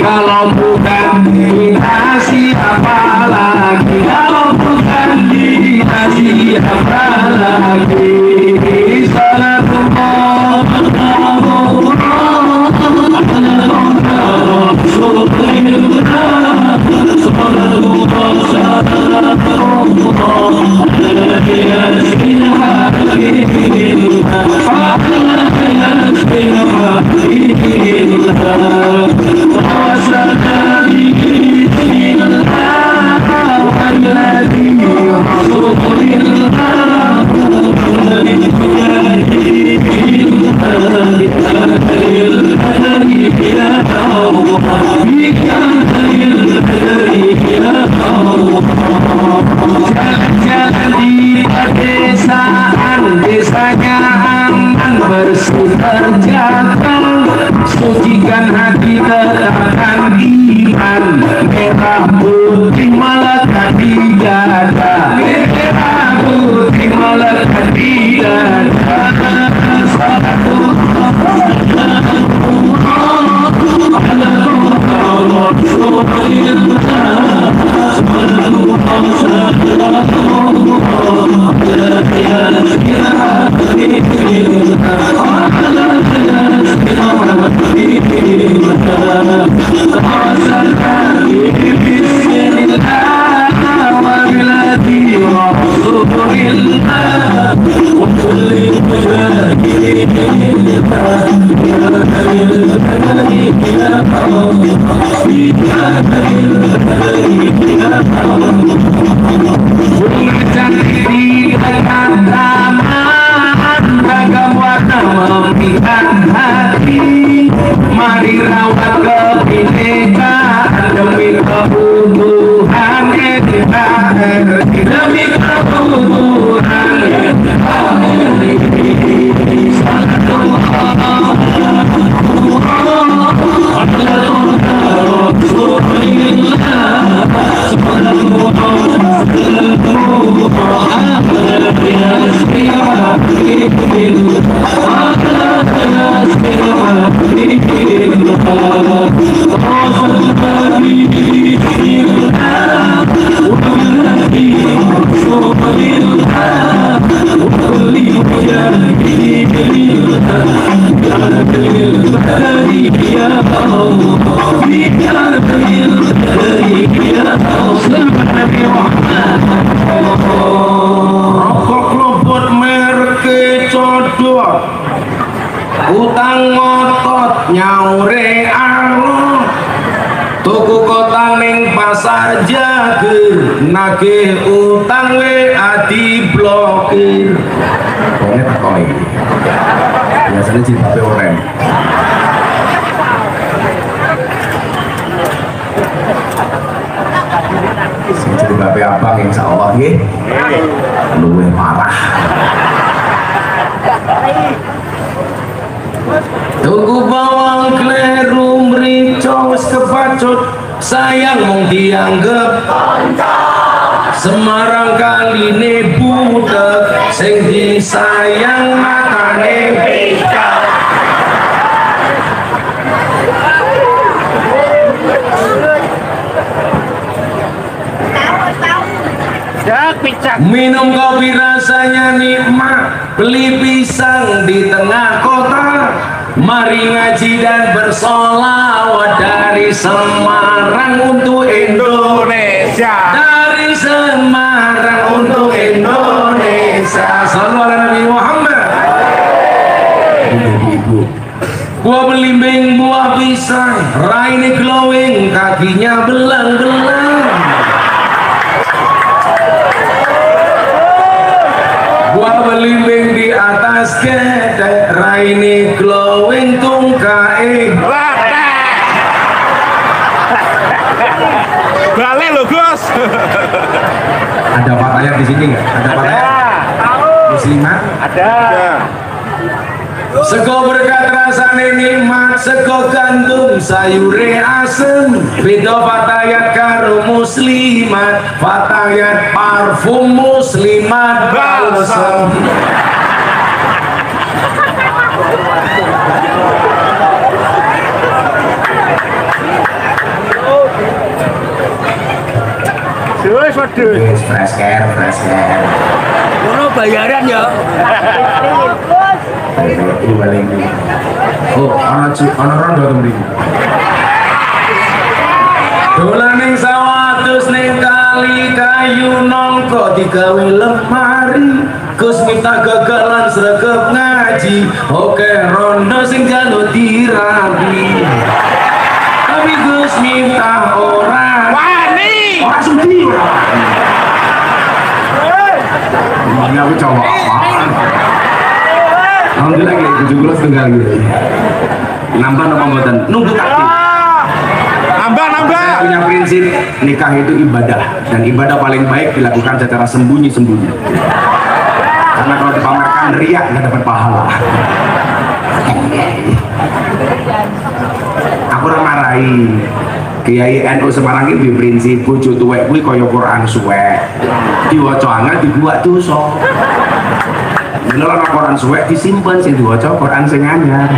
bersih terjaga, sucikan hati tetapkan iman, merah putih melekat di dada, merah putih melekat di dada. Mari rawat kebinekaan demi kebutuhan kita, demi kebutuhan rokok lobot merke codot, utang ngotot nyaure alo, tuku kota ning pasar jager, nagih utang we adi blokir. Pokoknya tak koi biasanya jilbabnya oren. Sing jilbabnya abang insya Allah nggih luwih parah. Tuku bawang kleru mrica wis kepacut, sayang mung dianggep Semarang kaline budek, sing disayang matane picak. Minum kopi rasanya nikmat, beli pisang di tengah kota, mari ngaji dan bersolawat dari Semarang untuk Indonesia, dari Semarang untuk Indonesia. Sallu ala Nabi Muhammad. Ibu-ibu, buah belimbing, buah pisang, raine glowing, kakinya belang-belang. Buah belimbing di atas ketek, raine glowing tungkae balik lo Gus. Ada fatayat di sini nggak? Ada fatayat muslimat? Ada. Sego berkat rasane nikmat, sego gandum sayure asem, beda fatayat karo muslimat, fatayat parfum muslimat balsam. Terus waduh. Fresh care, fresh care. Ono bayaran ya. Ini paling ini. Oh, ana ana rondo to mriki. Dolan ning sawah terus ning kali kayu nongko digawe lemari. Gus minta gagalan sregep ngaji. Oke, rondo sing jaluk dirabi. Tapi Gus minta ora Wani. ora sudi. Ini aku coba apaan? Alhamdulillah kayak tujuh belas tengah gitu. Nambah nama buatan nunggu takdir. Nambah nambah. Saya punya prinsip nikah itu ibadah, dan ibadah paling baik dilakukan secara sembunyi-sembunyi. Karena kalau dipamerkan riak nggak dapat pahala. Aku ora marahi. Kiai N U Semarang iki prinsip bojo tuwek kuwi kaya Quran suwek. Diwaca angel dibuat dosa. Bener ana Quran suwek disimpen sing diwaca Quran sing anyar.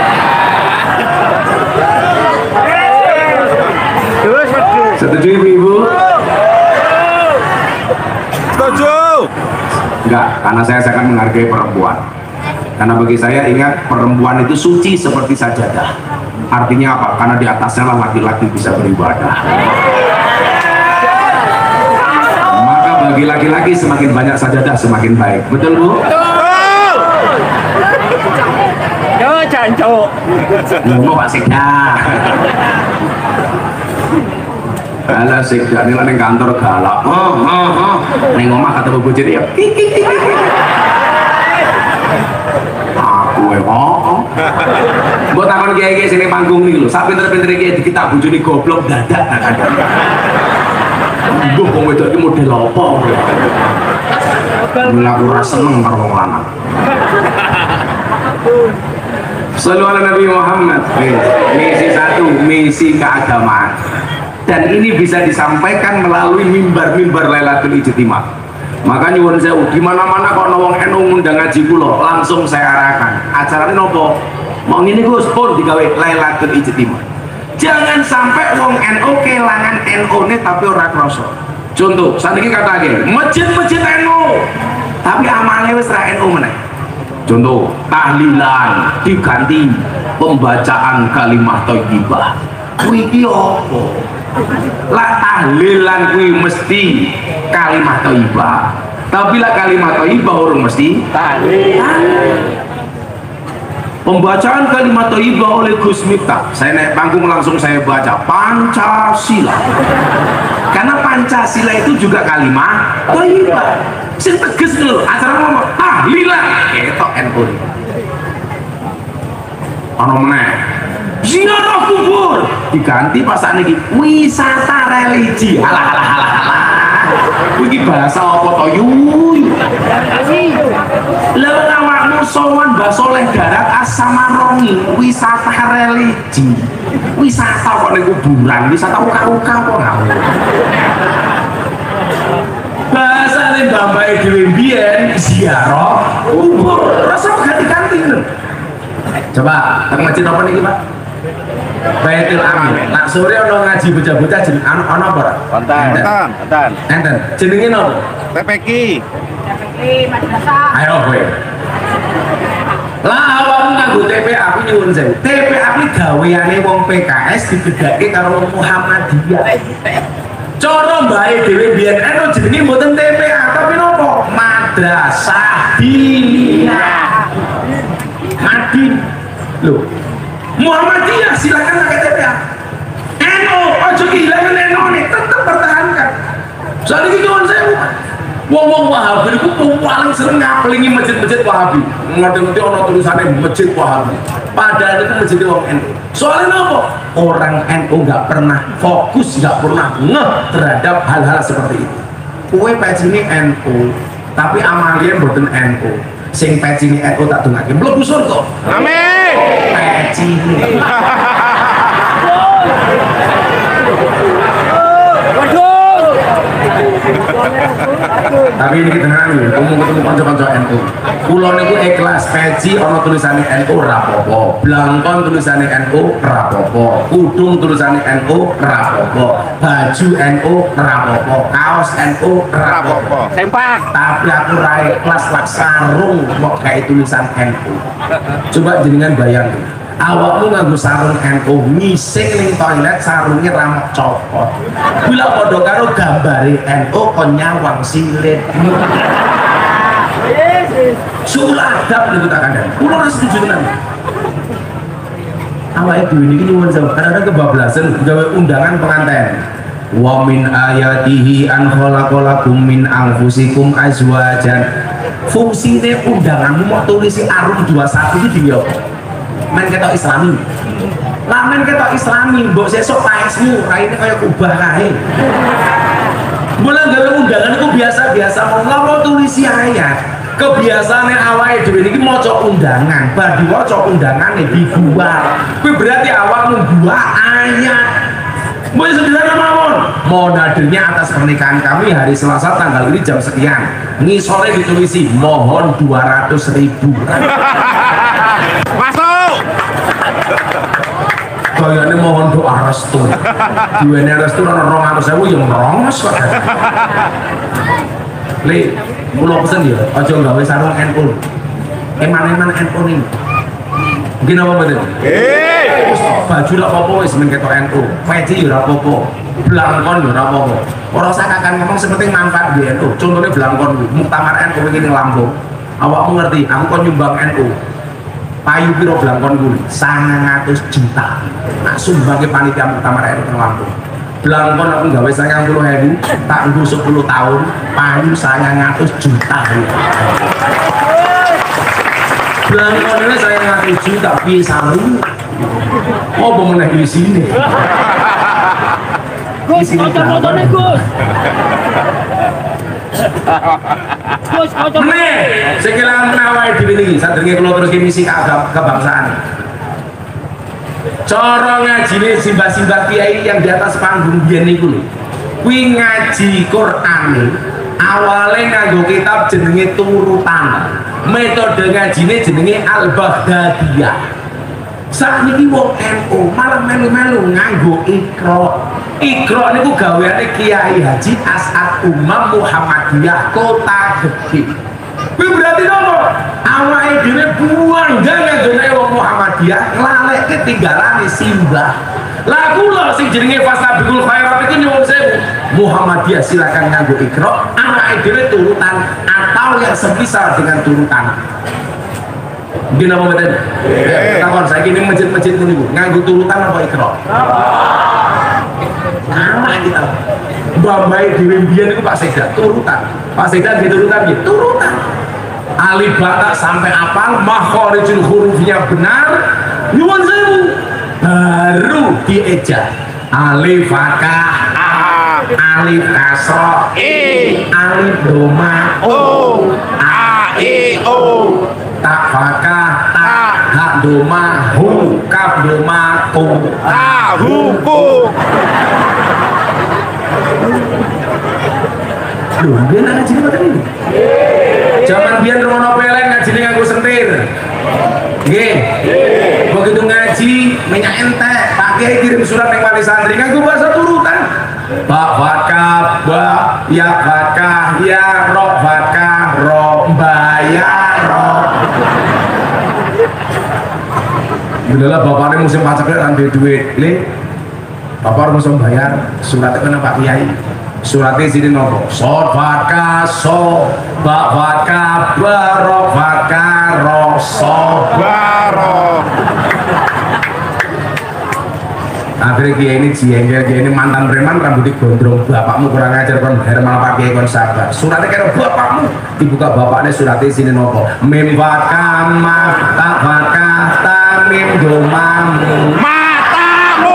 Setuju Ibu? Setuju. Enggak, karena saya sangat menghargai perempuan. Karena bagi saya ingat perempuan itu suci seperti sajadah. Artinya apa? Karena di atasnya lah laki-laki bisa beribadah. Maka bagi laki-laki semakin banyak sajadah semakin baik. Betul Bu? Yo jancuk. Ngomong Pak Sekda. Alah Sekda ini lah di kantor galak. Oh, oh, oh. Ning omah ketemu bojone ya. Aku e kok. Mbok takon kiai-kiai sini panggung nih lho. Sak pinter-pinter kiai kita bojone goblok dadak kadang. Mbok wong wedok iki model apa? Mula aku ora seneng karo wong lanang. Shallu ala Nabi Muhammad. Misi satu, misi keagamaan. Dan ini bisa disampaikan melalui mimbar-mimbar Lailatul Ijtimah. Maka nyuwun sewu, di mana-mana kok wong N U ngundang ngaji kula, langsung saya arahkan. Acarane nopo? Mau ngene Gus, pun digawe Lailatul Ijtimah. Jangan sampai wong N U kelangan N U-ne tapi ora krasa. Contoh, saniki katake, masjid-masjid N U, tapi amale wis ra N U meneh. Contoh, tahlilan diganti pembacaan kalimah thayyibah. Kuwi iki apa? Lah tahlilan kuwi mesti kalimah thayyibah. Tapi lah kalimah thayyibah urung mesti tahlil. Pembacaan kalimat thayyibah oleh Gus Miftah. Saya naik panggung langsung saya baca Pancasila. Karena Pancasila itu juga kalimat thayyibah. Sing tegas lho, acara ngomong tahlilan ketok N U. Ono meneh. Ziarah kubur diganti pasan iki wisata religi. Alah alah alah alah. Iki bahasa apa to yuy? Lha awakmu sowan Mbah Soleh Darat As-Samarongi wisata religi. Wisata kok ning kuburan, wisata uka-uka kok ngawur. Bahasane Mbah dhewe mbiyen ziarah kubur, rasa ganti-ganti lho. Coba teng masjid apa niki, Pak? Baitul Amin. Nak sore ono ngaji bocah-bocah jeneng ana ana apa ora? Kontan, kontan. Enten. Jenenge napa? P P K. P P K madrasah. Ayo kowe. Lah awakmu nganggo T P A kuwi nyuwun sewu. T P A kuwi gaweane wong P K S digedhake karo wong Muhammadiyah. Cara mbae dhewe biyen eno jenenge mboten T P A tapi napa? Madrasah Diniyah. Madi. Loh. Muhammadiyah silakan pakai T P A. N U ojo kehilangan N U nih, tetap pertahankan. Soalnya gitu kan saya wong-wong Wahabi itu paling sering ngapelingi masjid-masjid Wahabi. Ngerti-ngerti orang tulisannya masjid Wahabi. Padahal itu masjid wong N U. Soalnya apa? Orang N U nggak pernah fokus, nggak pernah ngeh terhadap hal-hal seperti itu. Kue peci ini N U, tapi amalnya bukan N U. Sing peci ini N U tak dongake mlebu surga. Amin. Peci ini. Tapi ini kita ngerti, kamu ketemu kanca-kanca N U. Kulo niku ikhlas peci ana tulisane N U rapopo, blangkon tulisane N U rapopo, kudung tulisane N U rapopo, baju N U rapopo, kaos N U rapopo. Sempak. Tapi aku ra ikhlas lak sarung kok kayak tulisan N U. Coba jenengan bayangin. Awakmu nganggo sarung N U ngising ning toilet sarungnya ramok copot. Bila padha karo gambare N U kon nyawang silit. Sulah adab niku tak kandhani. Kulo ora setuju tenan. Awake dhewe niki nyuwun sewu, kadang kebablasan gawe undangan pengantin. Wa min ayatihi an khalaqalakum min anfusikum azwajan. Fungsine undanganmu mau tulisi arum dua puluh satu iki dhewe apa? Men ketok islami lah men ketok islami mbok sesuk paesmu raine kaya kubah kae mulai gawe undangan itu biasa-biasa mau ngomong tulisi ayat kebiasaannya awalnya dhewe niki maca undangan, bar diwaca undangane dibuat. Kuwi berarti awakmu buat ayat. Mau sederhana mawon. Mohon hadirnya atas pernikahan kami hari Selasa tanggal ini jam sekian. Ngisore ditulisi mohon dua ratus ribu. Masuk. Kayaknya mohon doa restu. Duwene restu ana dua ratus ribu yang rongos kok. Le, kula pesen ya, aja gawe sarung N U. Eman-eman N U ini. Mungkin apa betul? Eh. Baju ora apa-apa wis men ketok N U. Peci ora apa-apa. Blangkon ora apa-apa. Ora usah kakan ngomong sepenting manfaat di N U. Contohnya blangkon kuwi, muktamar N U iki ning Lampung. Awakmu ngerti, aku kon nyumbang N U. Payu piro blangkon kuwi? sangang atus juta. Nak sumbange panitia muktamar N U ning Lampung. Blangkon aku gawe sangang puluh ribu, tak nggo sepuluh tahun, payu sangang atus juta. Blangkon ini sangang atus juta piye saru. Oh, mau meneh di sini. Gus, foto-fotonya Gus. Gus, foto. Nih, saya kira menawai di sini. Saya dengar kalau terus misi kebangsaan. Cara ngajine simbah-simbah kiai yang di atas panggung biyen niku lho. Kuwi ngaji Quran awale nganggo kitab jenenge turutan. Metode ngajine jenenge Al-Baghdadiyah. Sakniki wong N U malah melu-melu nganggo Iqra. Iqra niku gaweane Kiai Haji As'ad Umam Muhammadiyah Kota Gede. Kuwi berarti nopo? Awake dhewe buang gane wong Muhammadiyah lalek ketinggalane simbah. Lah kula sing jenenge Fasabiqul Khairat iki nyuwun sewu. Muhammadiyah silakan nganggo Iqra, awake dhewe turutan atau yang semisal dengan turutan. Mungkin apa betul? Takon saya ini masjid-masjid niku nganggo turutan apa Iqra? Kamah kita. Mbah-mbah dhewe mbiyen niku Pak Seda turutan. Pak Seda nggih turutan nggih, turutan. Alif bata sampai apal, makhorijul hurufnya benar, nyuwun sewu. Baru dieja. Alif fathah A, alif kasroh I, alif doma O, A I O, tak fakah ta, hak doma hu, kaf doma ku, Tahu ku. Loh, biar ngaji ini macam ini. Zaman biar rono peleng ngaji ini nganggo sentir. Nggih. Begitu ngaji minyak ente, pakai kirim surat yang wali santri nganggo bahasa turutan. Ba fakah ba ya fakah ya ro fakah ro bayar ro. Bener bapaknya musim pajak kan duit, le. Bapak harus bayar suratnya kena Pak Kiai. Suratnya sini nopo. So fakah so ba fakah ba ro fakah ro so Baro. Akhirnya Kiai ini jengkel, Kiai ini mantan preman rambutnya gondrong. Bapakmu kurang ajar kon bayar malah Pak Kiai kon sabar. Suratnya kira bapakmu dibuka bapaknya suratnya sini nopo. Mim fakah ma ta fakah ta mim domamu Matamu.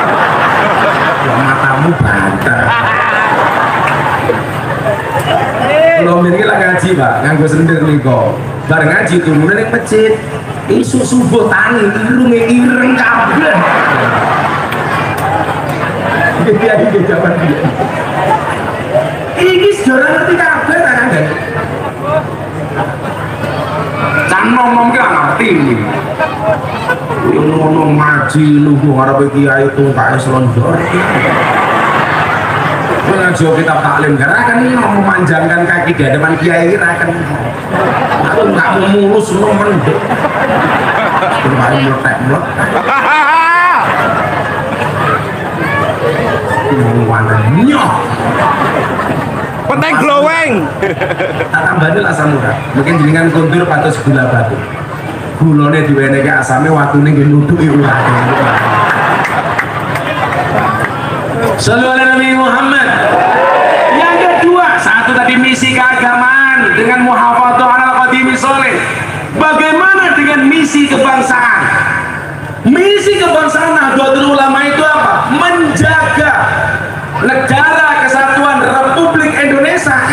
matamu banter. Kalau mirip lah ngaji Pak, nganggo sendir niko. Bareng ngaji turunan yang masjid. Isu subuh tangi, irung ireng kabeh. Dia di zaman dia. Ini sejarah ngerti kabeh kan kan. Can nom-nom ki ngerti iki. Yo ngono ngaji lu ngarepe kiai tungkae selonjor. Ngaji kitab taklim karena kan memanjangkan kaki di hadapan kiai kira kan aku nggak mau mulus lu mendek kemarin meletek meletek nyoh Penting glowing. tak tambahin asam urat mungkin jenengan kontur patus gula batu gulanya diweneke asamnya waktunya nggih nutuki uratnya. Sallallahu alaihi Muhammad. Yang kedua, satu tadi misi keagamaan dengan muhafadzah alal qadimi sholih. Bagaimana dengan misi kebangsaan? Misi kebangsaan Nahdlatul Ulama itu apa? Menjaga negara kesatuan Republik Indonesia N K R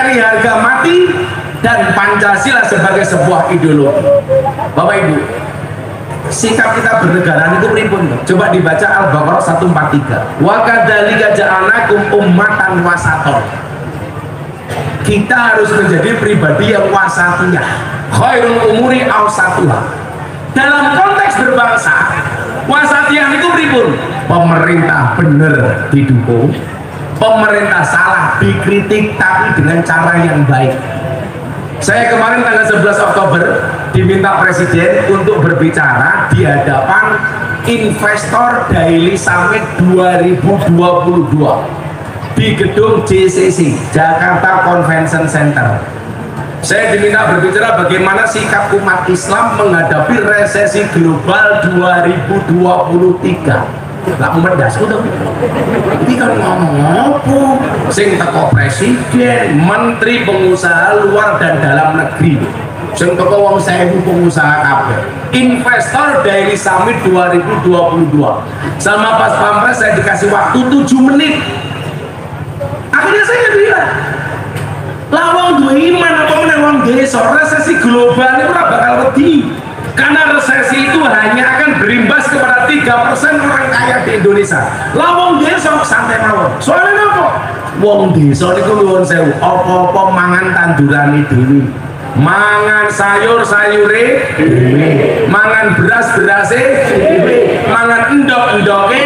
mencari harga mati dan Pancasila sebagai sebuah ideologi. Bapak Ibu, sikap kita bernegara itu pripun? Coba dibaca Al-Baqarah seratus empat puluh tiga. Wa kadzalika ja'alnakum ummatan wasaton. Kita harus menjadi pribadi yang wasatiyah. Khairul umuri awsatuha. Dalam konteks berbangsa, wasatiyah itu pripun? Pemerintah benar didukung, pemerintah salah dikritik, tapi dengan cara yang baik. Saya kemarin tanggal sebelas Oktober diminta Presiden untuk berbicara di hadapan Investor Daily Summit dua ribu dua puluh dua di gedung J C C, Jakarta Convention Center. Saya diminta berbicara bagaimana sikap umat Islam menghadapi resesi global dua ribu dua puluh tiga. Lah umat dasku tuh ini kan ngomong apa sing teko presiden, menteri, pengusaha luar dan dalam negeri, sing teko wong sewu pengusaha kabeh. Investor Daily Summit dua ribu dua puluh dua sama pas pampres saya dikasih waktu tujuh menit. Akhirnya saya bilang lawang dua iman apa menang wong desa, resesi global itu ora bakal wedi. Karena resesi itu hanya akan berimbas kepada tiga persen orang kaya di Indonesia. Lawang desa santai mawon. Soalnya apa? Wong desa niku nuwun sewu, apa-apa mangan tandurane dhewe. Mangan sayur sayure dhewe. Mangan beras berase dhewe. Mangan endok-endoke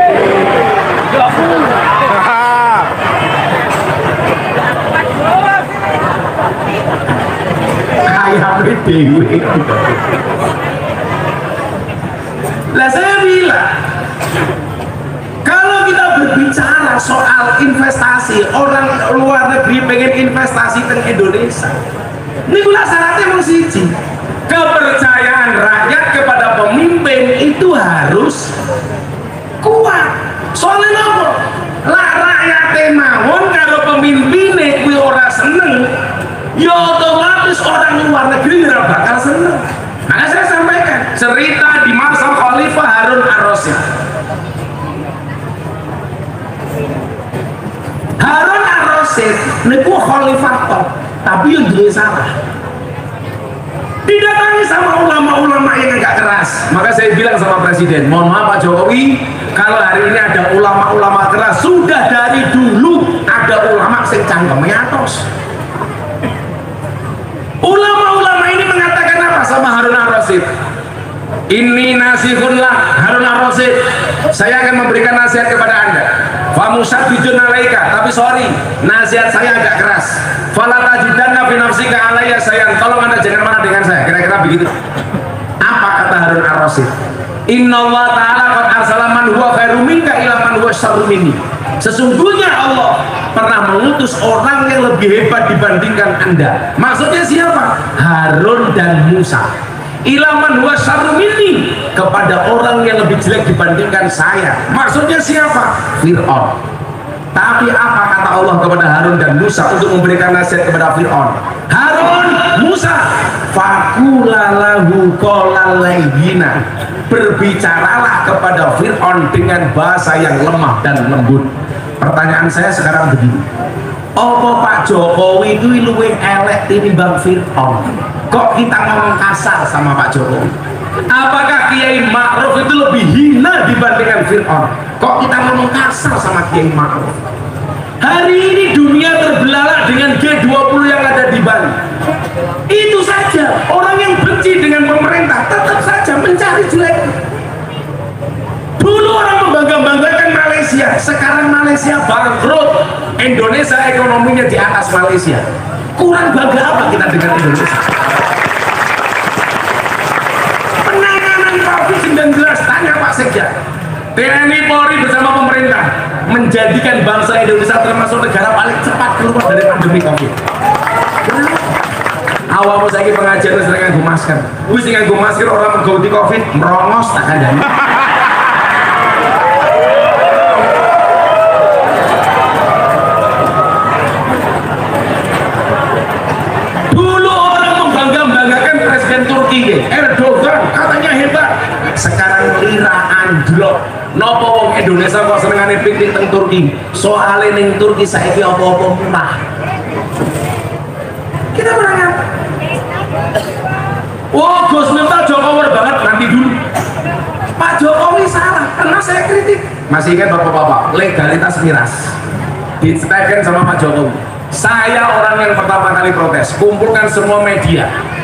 ayamnya dewe. Lah saya bilang, kalau kita berbicara soal investasi, orang luar negeri pengen investasi ke Indonesia, ini gula syaratnya mau siji, kepercayaan rakyat kepada pemimpin itu harus kuat. Soalnya apa? Lah rakyatnya mawon kalau pemimpinnya kuwi ora seneng, ya otomatis orang luar negeri tidak bakal seneng. Maka saya sampaikan cerita di masa Khalifah Harun Ar-Rasyid. Harun Ar-Rasyid niku khalifah top, tapi yang duwe salah. Didatangi sama ulama-ulama yang agak keras. Maka saya bilang sama Presiden, mohon maaf Pak Jokowi, kalau hari ini ada ulama-ulama keras, sudah dari dulu ada ulama sing cangkeme atos. Ulama-ulama ini mengatakan apa sama Harun Ar-Rasyid? Ini nasihullah Harun Ar-Rasyid, saya akan memberikan nasihat kepada anda. Famusabbijun alaika, tapi sorry, nasihat saya agak keras. Fala tajidanna fi nafsika alayya sayang, tolong anda jangan marah dengan saya. Kira-kira begitu. Apa kata Harun Ar-Rasyid? Innallaha ta'ala qad arsala man huwa khairum minka ila man huwa syarrum minni. Sesungguhnya Allah pernah mengutus orang yang lebih hebat dibandingkan anda. Maksudnya siapa? Harun dan Musa. Ilaman huwa syarrum minni, kepada orang yang lebih jelek dibandingkan saya. Maksudnya siapa? Fir'aun. Tapi apa kata Allah kepada Harun dan Musa untuk memberikan nasihat kepada Fir'aun? Harun, Musa, fakulalahu qawlan layyina, berbicaralah kepada Fir'aun dengan bahasa yang lemah dan lembut. Pertanyaan saya sekarang begini, apa Pak Jokowi itu luwih elek tinimbang Fir'aun? Kok kita ngomong kasar sama Pak Jokowi? Apakah Kiai Ma'ruf itu lebih hina dibandingkan Fir'aun? Kok kita ngomong kasar sama Kiai Ma'ruf? Hari ini dunia terbelalak dengan G dua puluh yang ada di Bali. Itu saja, orang yang benci dengan pemerintah tetap saja mencari jelek. Dulu orang membangga-banggakan Malaysia, sekarang Malaysia bangkrut, Indonesia ekonominya di atas Malaysia. Kurang bangga apa kita dengan Indonesia? Penanganan COVID sembilan belas, tanya Pak Sekda. T N I Polri bersama pemerintah menjadikan bangsa Indonesia termasuk negara paling cepat keluar dari pandemi COVID. Awal mau saya pengajian sering nganggo masker. Wis nganggo masker orang menggauti COVID merongos tak kandani. Dulu orang membangga-banggakan Presiden Turki Erdogan, katanya hebat. Sekarang lira anjlok. Nopo wong Indonesia kok senengane piknik teng Turki? Soale ning Turki saiki apa-apa murah. Oh Gus Miftah Jokowi banget, nanti dulu. Pak Jokowi salah, karena saya kritik. Masih ingat bapak-bapak, legalitas miras ditekan sama Pak Jokowi. Saya orang yang pertama kali protes, kumpulkan semua media,